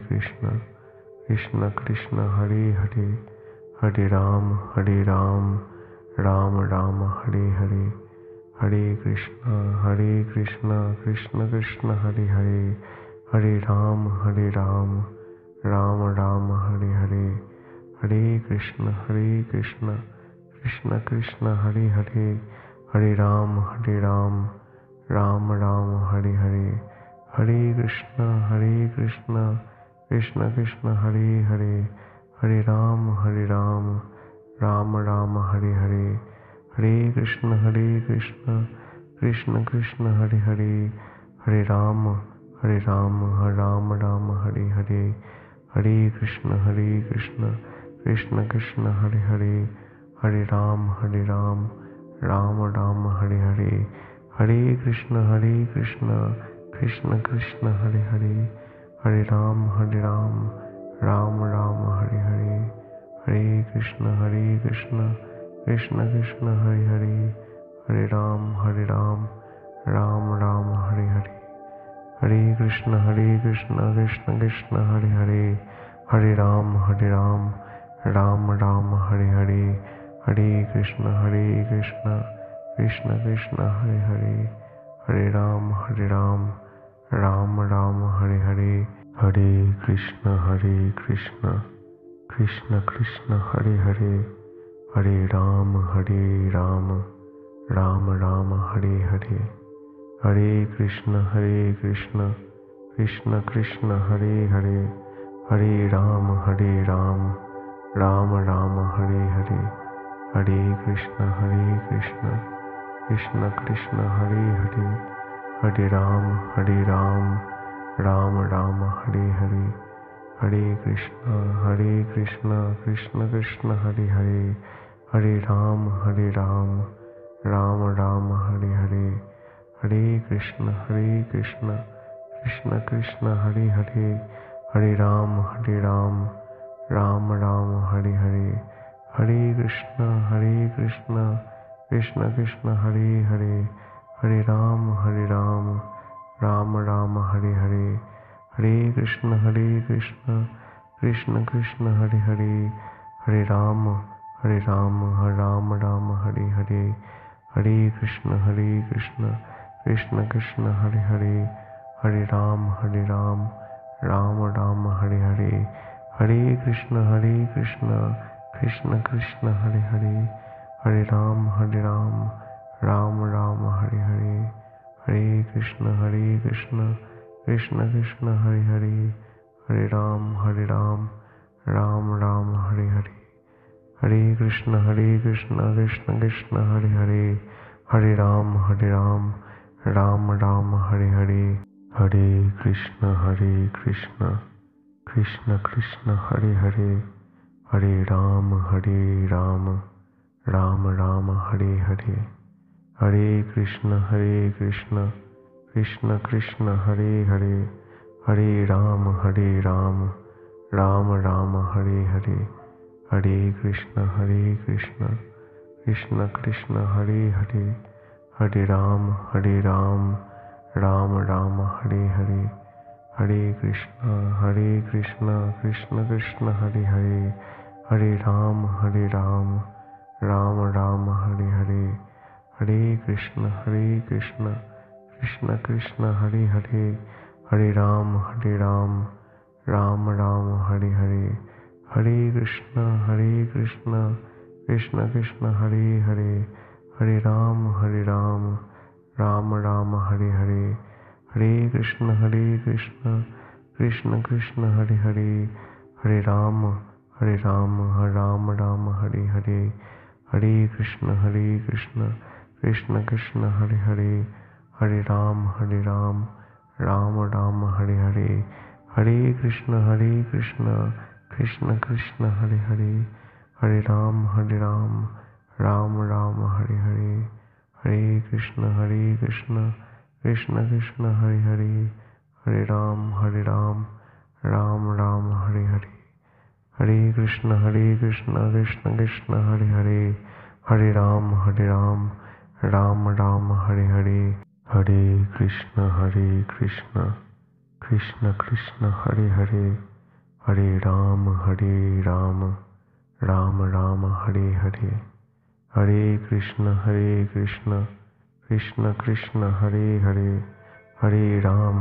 Krishna Krishna Hare Hare, Hare Ram Ram Ram Hare Hare, Hare Krishna Krishna Krishna Hare Hare, Hare Ram Ram Ram Hare Hare, Hare Krishna Krishna Krishna Hare Hare, Hare Ram Ram Ram Hare Hare, Hare Krishna Krishna Krishna Hare Hare, Hare Ram Ram Ram Hare Hare, Hare Krishna Krishna Krishna Hare Hare, Hare Ram Ram Ram Hare Hare, Hare Krishna Krishna Krishna Hare Hare, Hare Ram Ram Ram Hare Hare, Hare Krishna Krishna Krishna Hare Hare, Hare Ram Ram Ram Hare Hare, Hare Krishna Krishna Krishna Hare Hare, Hare Ram Ram Ram Hare Hare, Hare Krishna Krishna Krishna Hare Hare, Hare Ram Ram Ram Hare Hare, Hare Krishna Krishna Krishna Hare Hare, Hare Ram Ram Ram Hare Hare, Hare Krishna Krishna Krishna Hare Hare, Hare Ram Ram Ram Hare Hare, Hare Krishna Krishna Krishna Hare Hare, Hare Ram Ram Ram Hare Hare, Hare Krishna Krishna Krishna Hare Hare, Hare Ram Ram Ram Hare Hare, Hare Krishna Krishna Krishna Hare Hare, Hare Ram Ram Ram Hare Hare, Hare Krishna Krishna Krishna Hare Hare, Hare Ram Ram Ram Hare Hare, Hare Krishna Krishna Krishna Hare Hare, Hare Ram Ram Ram Hare Hare, Hare Krishna Krishna Krishna Hare Hare, Hare Ram Hare Ram Ram Hare Hare, Hare Krishna Krishna Krishna Hare Hare, Hare Ram Ram Ram Hare Hare, Hare Krishna Krishna Krishna Hare Hare, Hare Ram Ram Hare Hare, Hare Krishna Krishna Krishna Hare Hare, Hare Ram Ram Hare Hare, Hare Krishna Krishna Krishna Hare Hare, Hare Ram Ram Hare Hare, Hare Krishna Krishna Krishna Hare Hare, Hare Ram Ram Hare Hare, Hare Krishna Krishna Krishna Hare Hare, Hare Ram Ram Hare Hare, Hare Krishna Krishna Krishna Hare Hare, Hare Ram Ram Hare Hare, Hare Krishna Krishna Krishna Hare Hare, Hare Ram Ram Hare Hare, Hare Krishna Krishna Krishna Hare Hare, Hare Ram Ram Hare Hare, Hare Krishna Krishna Krishna Hare Hare, Hare Ram Ram Hare Hare, Hare Krishna Krishna Krishna Hare Hare, Hare Ram Ram Hare Hare, Hare Krishna Krishna Krishna Hare Hare, Hare Ram Ram Hare Hare, Hare Krishna Krishna Krishna Hare Hare, Hare Ram Ram Hare Hare, Hare Krishna Krishna Krishna Hare Hare, Hare Ram Ram Hare Hare, Hare Krishna Krishna Krishna Hare Hare, Hare Ram Ram Hare Hare, Hare Krishna Krishna Krishna Hare Hare, Hare Ram Ram Hare Hare, Hare Krishna Krishna Krishna Hare Hare, Hare Ram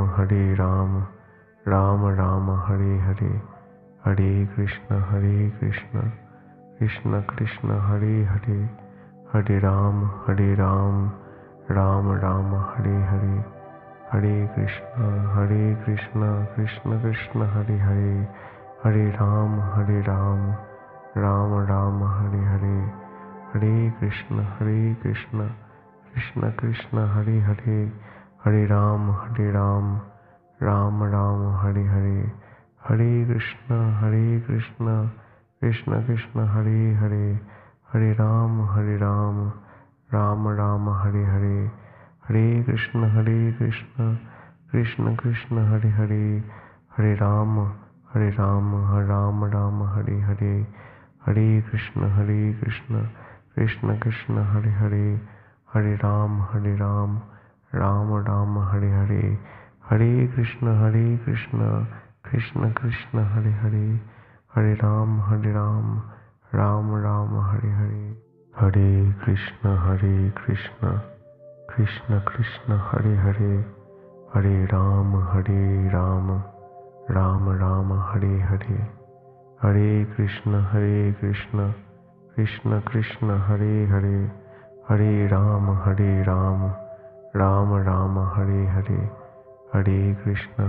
Ram Hare Hare, Hare Krishna Krishna Krishna Hare Hare, Hare Ram Ram Hare Hare, Hare Krishna Krishna Krishna Hare Hare, Hare Ram Ram Hare Hare, Hare Krishna Krishna Krishna Hare Hare, Hare Ram Ram Hare Hare, Hare Krishna Krishna Krishna Hare Hare, Hare Ram Ram Hare Hare, Hare Krishna Krishna Krishna Hare Hare, Hare Ram Ram Hare Hare, Hare Krishna Krishna Krishna Hare Hare, Hare Ram Ram Hare Hare, Hare Krishna Krishna Krishna Hare Hare, Hare Ram Ram Hare Hare, Hare Krishna Krishna Krishna Hare Hare, Hare Ram Ram Hare Hare, Hare Krishna Krishna Krishna Hare Hare, Hare Ram Ram Hare Hare, Hare Krishna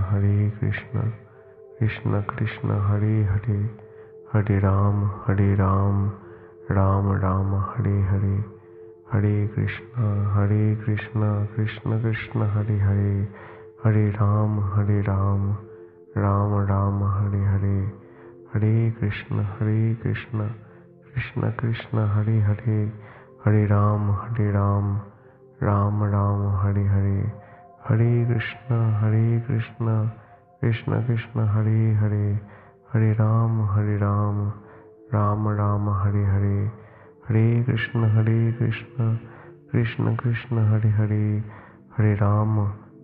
Krishna Krishna Hare Hare, Hare Ram Ram Hare Hare, Hare Krishna Krishna Krishna Hare Hare, Hare Ram Ram Hare Hare, Hare Krishna Krishna Krishna Hare Hare, Hare Ram Ram Hare Hare, Hare Krishna Krishna Krishna Hare Hare, Hare Ram Ram Hare Hare, Hare Krishna Krishna Krishna Hare Hare, Hare Ram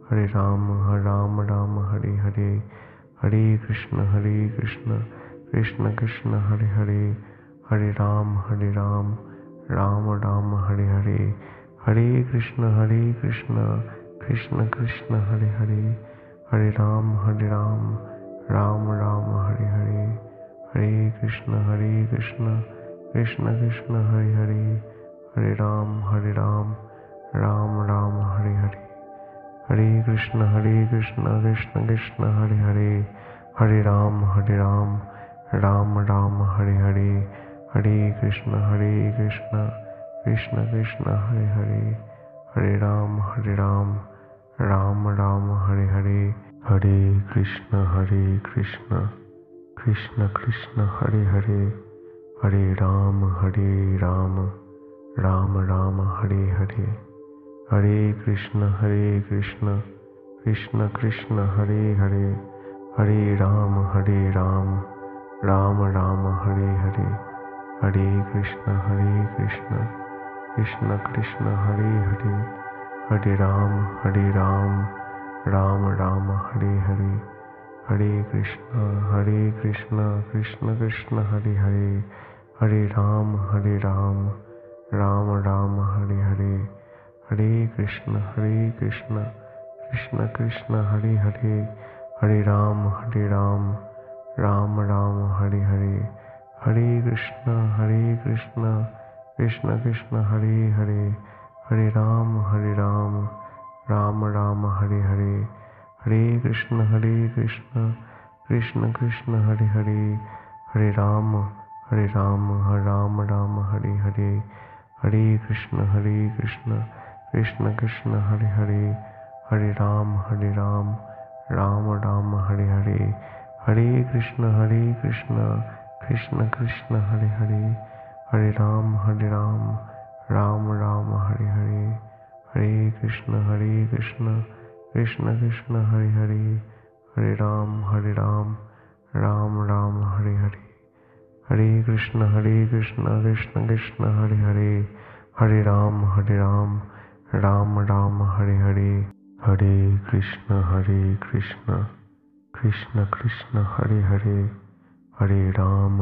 Ram Hare Hare, Hare Krishna Krishna Krishna Hare Hare, Hare Ram Ram Ram Hare Hare, Hare Krishna Krishna Krishna Hare Hare, Hare Ram Ram Ram Hare Hare, Hare Krishna Krishna Krishna Hare Hare, Hare Ram Ram Ram Hare Hare, Hare Krishna Krishna Krishna Hare Hare, Hare Ram Ram Ram Hare Hare, Hare Krishna Krishna Krishna Hare Hare, Hare Ram Ram Ram Hare Hare, Hare Krishna Krishna Krishna Hare Hare, Hare Ram Ram Ram Hare Hare, Hare Krishna Krishna Krishna Hare Hare, Hare Ram Ram Ram Hare Hare, Hare Krishna Krishna Krishna Hare Hare, Hare Ram Ram Ram Hare Hare, Hare Krishna Krishna Krishna Hare Hare, Hare Ram Ram Ram Hare Hare, Hare Krishna Krishna Krishna Hare Hare, Hare Ram Ram Ram Hare Hare, Hare Krishna Krishna Krishna Hare Hare, Hare Ram Ram Ram Hare Hare, Hare Krishna Krishna Krishna Hare Hare, Hare Ram Ram Ram Hare Hare, Hare Krishna Krishna Krishna Hare Hare, Hare Ram Ram Ram Hare Hare, Hare Krishna Krishna Krishna Hare Hare, Hare Ram Ram Ram Hare Hare, Hare Krishna Krishna Krishna Hare Hare, Hare Ram Ram Ram Hare Hare, Hare Krishna Krishna Krishna Hare Hare, Hare Ram Ram Ram Hare Hare, Hare Krishna Krishna Krishna Hare Hare, Hare Ram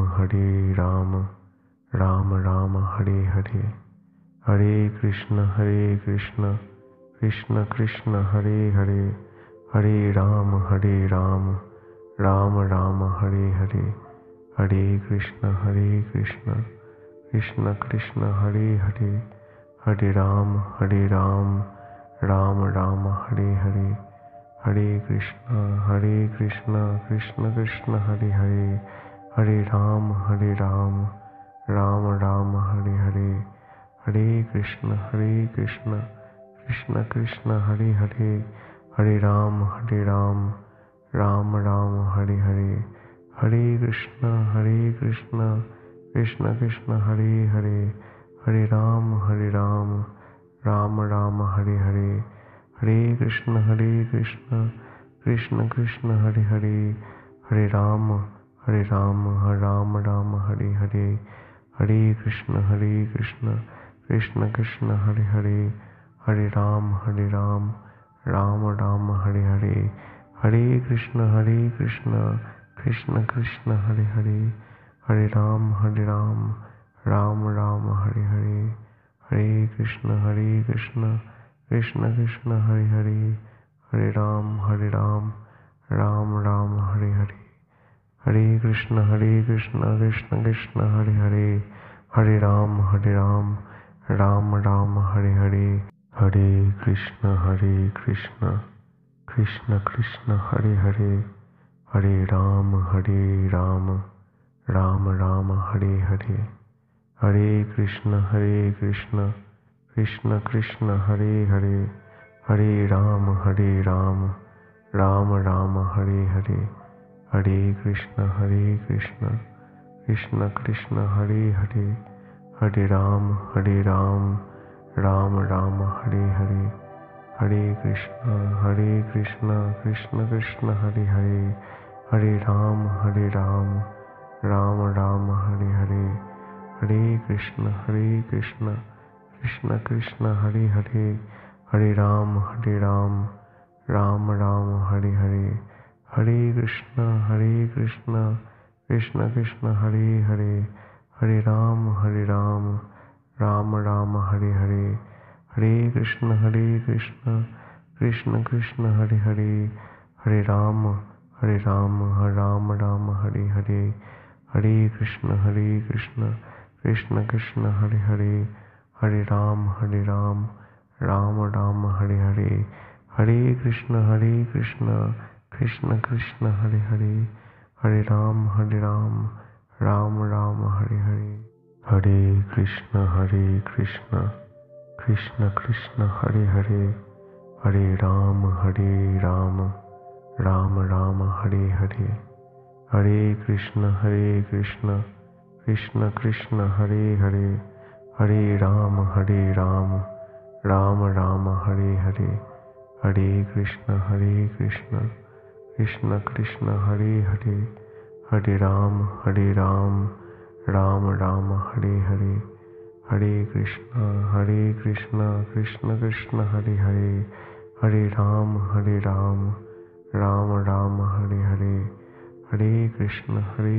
Ram Ram Hare Hare, Hare Krishna Krishna Krishna Hare Hare, Hare Ram Ram Ram Hare Hare, Hare Krishna Krishna Krishna Hare Hare, Hare Ram Ram Ram Hare Hare, Hare Krishna Krishna Krishna Hare Hare, Hare Ram Ram Ram Hare Hare, Hare Krishna Krishna Krishna Hare Hare, Hare Ram Ram Ram Hare Hare, Hare Krishna Krishna Krishna Hare Hare, Hare Ram Ram Ram Hare Hare, Hare Krishna Krishna Krishna Hare Hare, Hare Ram Ram Ram Hare Hare, Hare Krishna Krishna Krishna Hare Hare, Hare Ram Ram Ram Hare Hare, Hare Krishna Krishna Krishna Hare Hare, Hare Ram Ram Ram Hare Hare, Hare Krishna Krishna Krishna Hare Hare, Hare Ram Ram Ram Hare Hare, Hare Krishna Krishna Krishna Hare Hare, Hare Ram Ram Ram Hare Hare, Hare Krishna Krishna Krishna Hare Hare, Hare Ram Ram Ram Hare Hare, Hare Krishna Krishna Krishna Hare Hare, Hare Ram Ram Ram Hare Hare, Hare Krishna Krishna Krishna Hare Hare, Hare Ram Ram Ram Hare Hare, Hare Krishna Krishna Krishna Hare Hare, Hare Ram Ram Ram Hare Hare, Hare Krishna Krishna Krishna Hare Hare, Hare Ram Ram Ram Hare Hare, Hare Krishna Krishna Krishna Hare Hare, Hare Ram Ram Ram Hare Hare, Hare Krishna Krishna Krishna Hare Hare, Hare Ram Ram Ram Hare Hare, Hare Krishna Krishna Krishna Hare Hare, Hare Ram Ram Ram Hare Hare, Hare Krishna Krishna Krishna Hare Hare, Hare Ram Ram Ram Hare Hare, Hare Krishna Krishna Krishna Hare Hare, Hare Ram Ram Ram Hare Hare, Hare Krishna Krishna Krishna Hare Hare, Hare Ram Ram Ram Hare Hare, Hare Krishna Krishna Krishna Hare Hare, Hare Ram Ram Ram Hare Hare, Hare Krishna Krishna Krishna Hare Hare, Hare Ram Ram Ram Hare Hare, Hare Krishna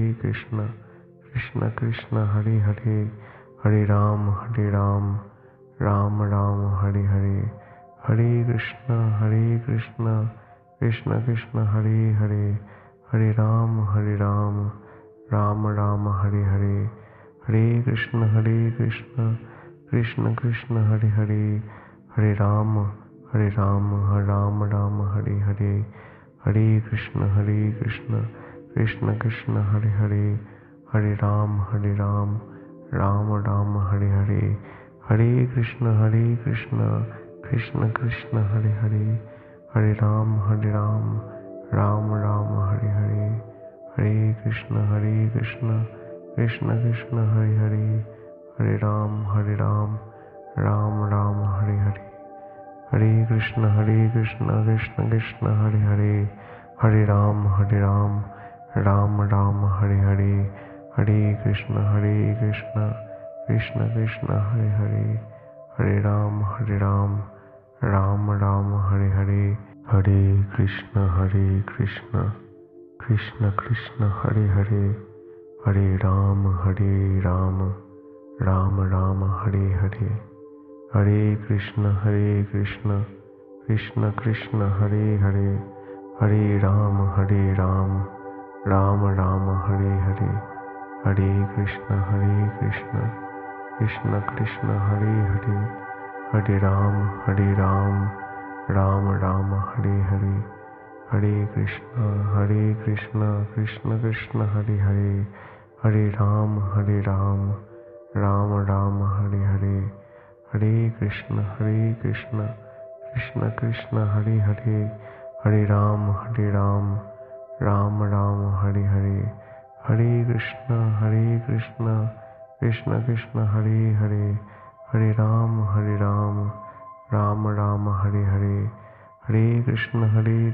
Krishna Krishna Hare Hare, Hare Ram Ram Ram Hare Hare, Hare Krishna Krishna Krishna Hare Hare, Hare Ram Ram Ram Hare Hare, Hare Krishna Krishna Krishna Hare Hare, Hare Ram Ram Ram Hare Hare, Hare Krishna Krishna Krishna Hare Hare, Hare Ram Ram Ram Hare Hare, Hare Krishna Krishna Krishna Hare Hare, Hare Ram Ram Ram Hare Hare, Hare Krishna Krishna Krishna Hare Hare, Hare Ram Ram Ram Hare Hare, Hare Krishna Krishna Krishna Hare Hare, Hare Ram Ram Ram Hare Hare, Hare Krishna Krishna Krishna Hare Hare, Hare Ram Ram Ram Hare Hare, Hare Krishna Krishna Krishna Hare Hare, Hare Ram Ram Ram Hare Hare, Hare Krishna Krishna Krishna Hare Hare, Hare Ram Ram Ram Hare Hare, Hare Krishna Krishna Krishna Hare Hare, Hare Ram Ram Ram Hare Hare, Hare Krishna Krishna Krishna Hare Hare, Hare Ram Ram Ram Hare Hare, Hare Krishna Krishna Krishna Hare Hare, Hare Ram Ram Ram Hare Hare, Hare Krishna Krishna Krishna Hare Hare, Hare Ram Ram Ram Hare Hare, Hare Krishna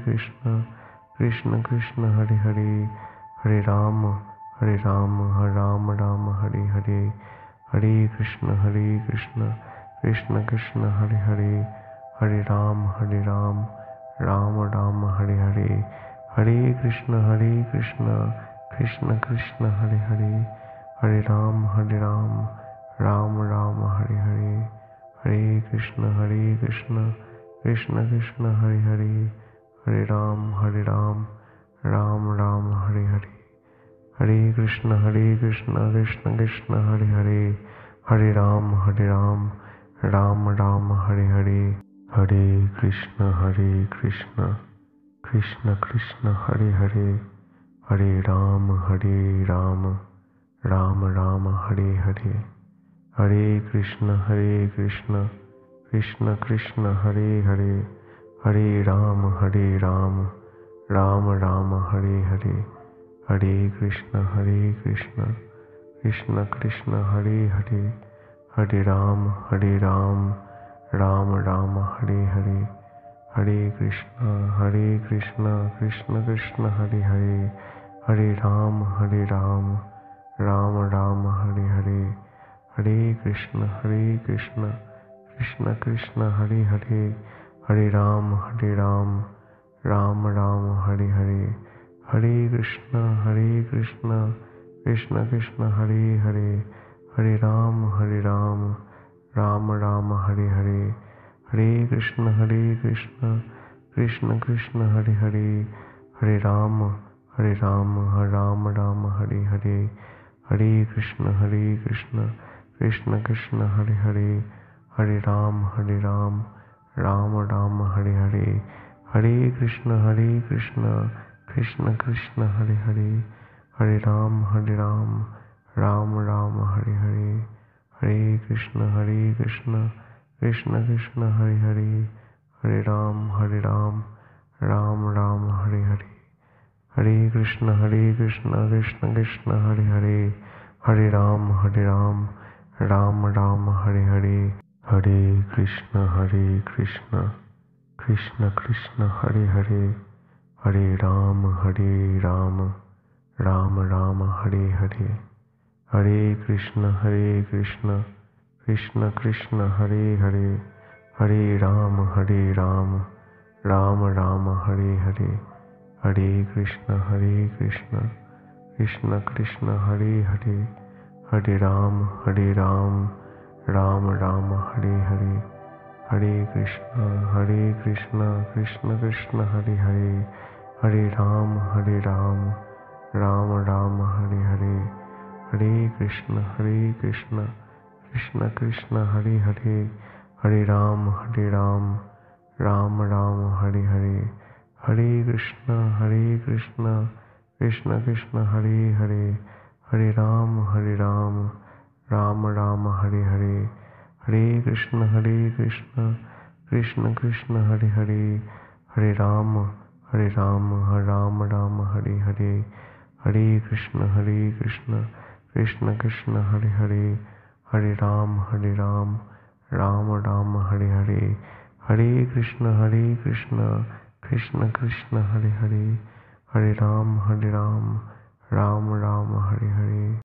Krishna Krishna Hare Hare, Hare Ram Ram Ram Hare Hare, Hare Krishna Krishna Krishna Hare Hare, Hare Ram Ram Ram Hare Hare, Hare Krishna Krishna Krishna Hare Hare, Hare Ram Ram Ram Hare Hare, Hare Krishna Krishna Krishna Hare Hare, Hare Ram Ram Ram Hare Hare, Hare Krishna Krishna Krishna Hare Hare, Hare Ram Ram Ram Hare Hare, Hare Krishna Krishna Krishna Hare Hare, Hare Ram Ram Ram Hare Hare, Hare Krishna Krishna Krishna Hare Hare, Hare Ram Ram Ram Hare Hare, Hare Krishna Krishna Krishna Hare Hare, Hare Ram Ram Ram Hare Hare, Hare Krishna Krishna Krishna Hare Hare, Hare Ram Ram Ram Hare Hare, Hare Krishna Krishna Krishna Hare Hare, Hare Ram Ram Ram Hare Hare, Hare Krishna Krishna Krishna Hare Hare, Hare Ram Ram Ram Hare Hare, Hare Krishna Krishna Krishna Hare Hare, Hare Ram Ram Ram Hare Hare, Hare Krishna Krishna Krishna Hare Hare, Hare Ram Ram Ram Hare Hare, Hare Krishna Krishna Krishna Hare Hare, Hare Ram Ram Ram Hare Hare, Hare Krishna Krishna Krishna Hare Hare, Hare Ram Ram Ram Hare Hare, Hare Krishna Krishna Krishna Hare Hare, Hare Ram Ram Ram Hare Hare, Hare Krishna Krishna Krishna Hare Hare, Hare Ram Ram Ram Hare Hare, Hare Krishna Krishna Krishna Hare Hare, Hare Ram Ram Ram Hare Hare, Hare Krishna Krishna Krishna Hare Hare, Hare Ram Ram Ram Hare Hare, Hare Krishna Krishna Krishna Hare Hare, Hare Ram Ram Ram Hare Hare, Hare Krishna Krishna Krishna Hare Hare, Hare Ram Ram Ram Hare Hare, Hare Krishna Krishna Krishna Hare Hare, Hare Ram Ram Ram Hare Hare, Hare Krishna Krishna Krishna Hare Hare, Hare Ram Ram Ram Hare Hare, Hare Krishna Krishna Krishna Hare Hare, Hare Ram Ram Ram Hare Hare, Hare Krishna Krishna Krishna Hare Hare, Hare Ram Ram Ram Hare Hare.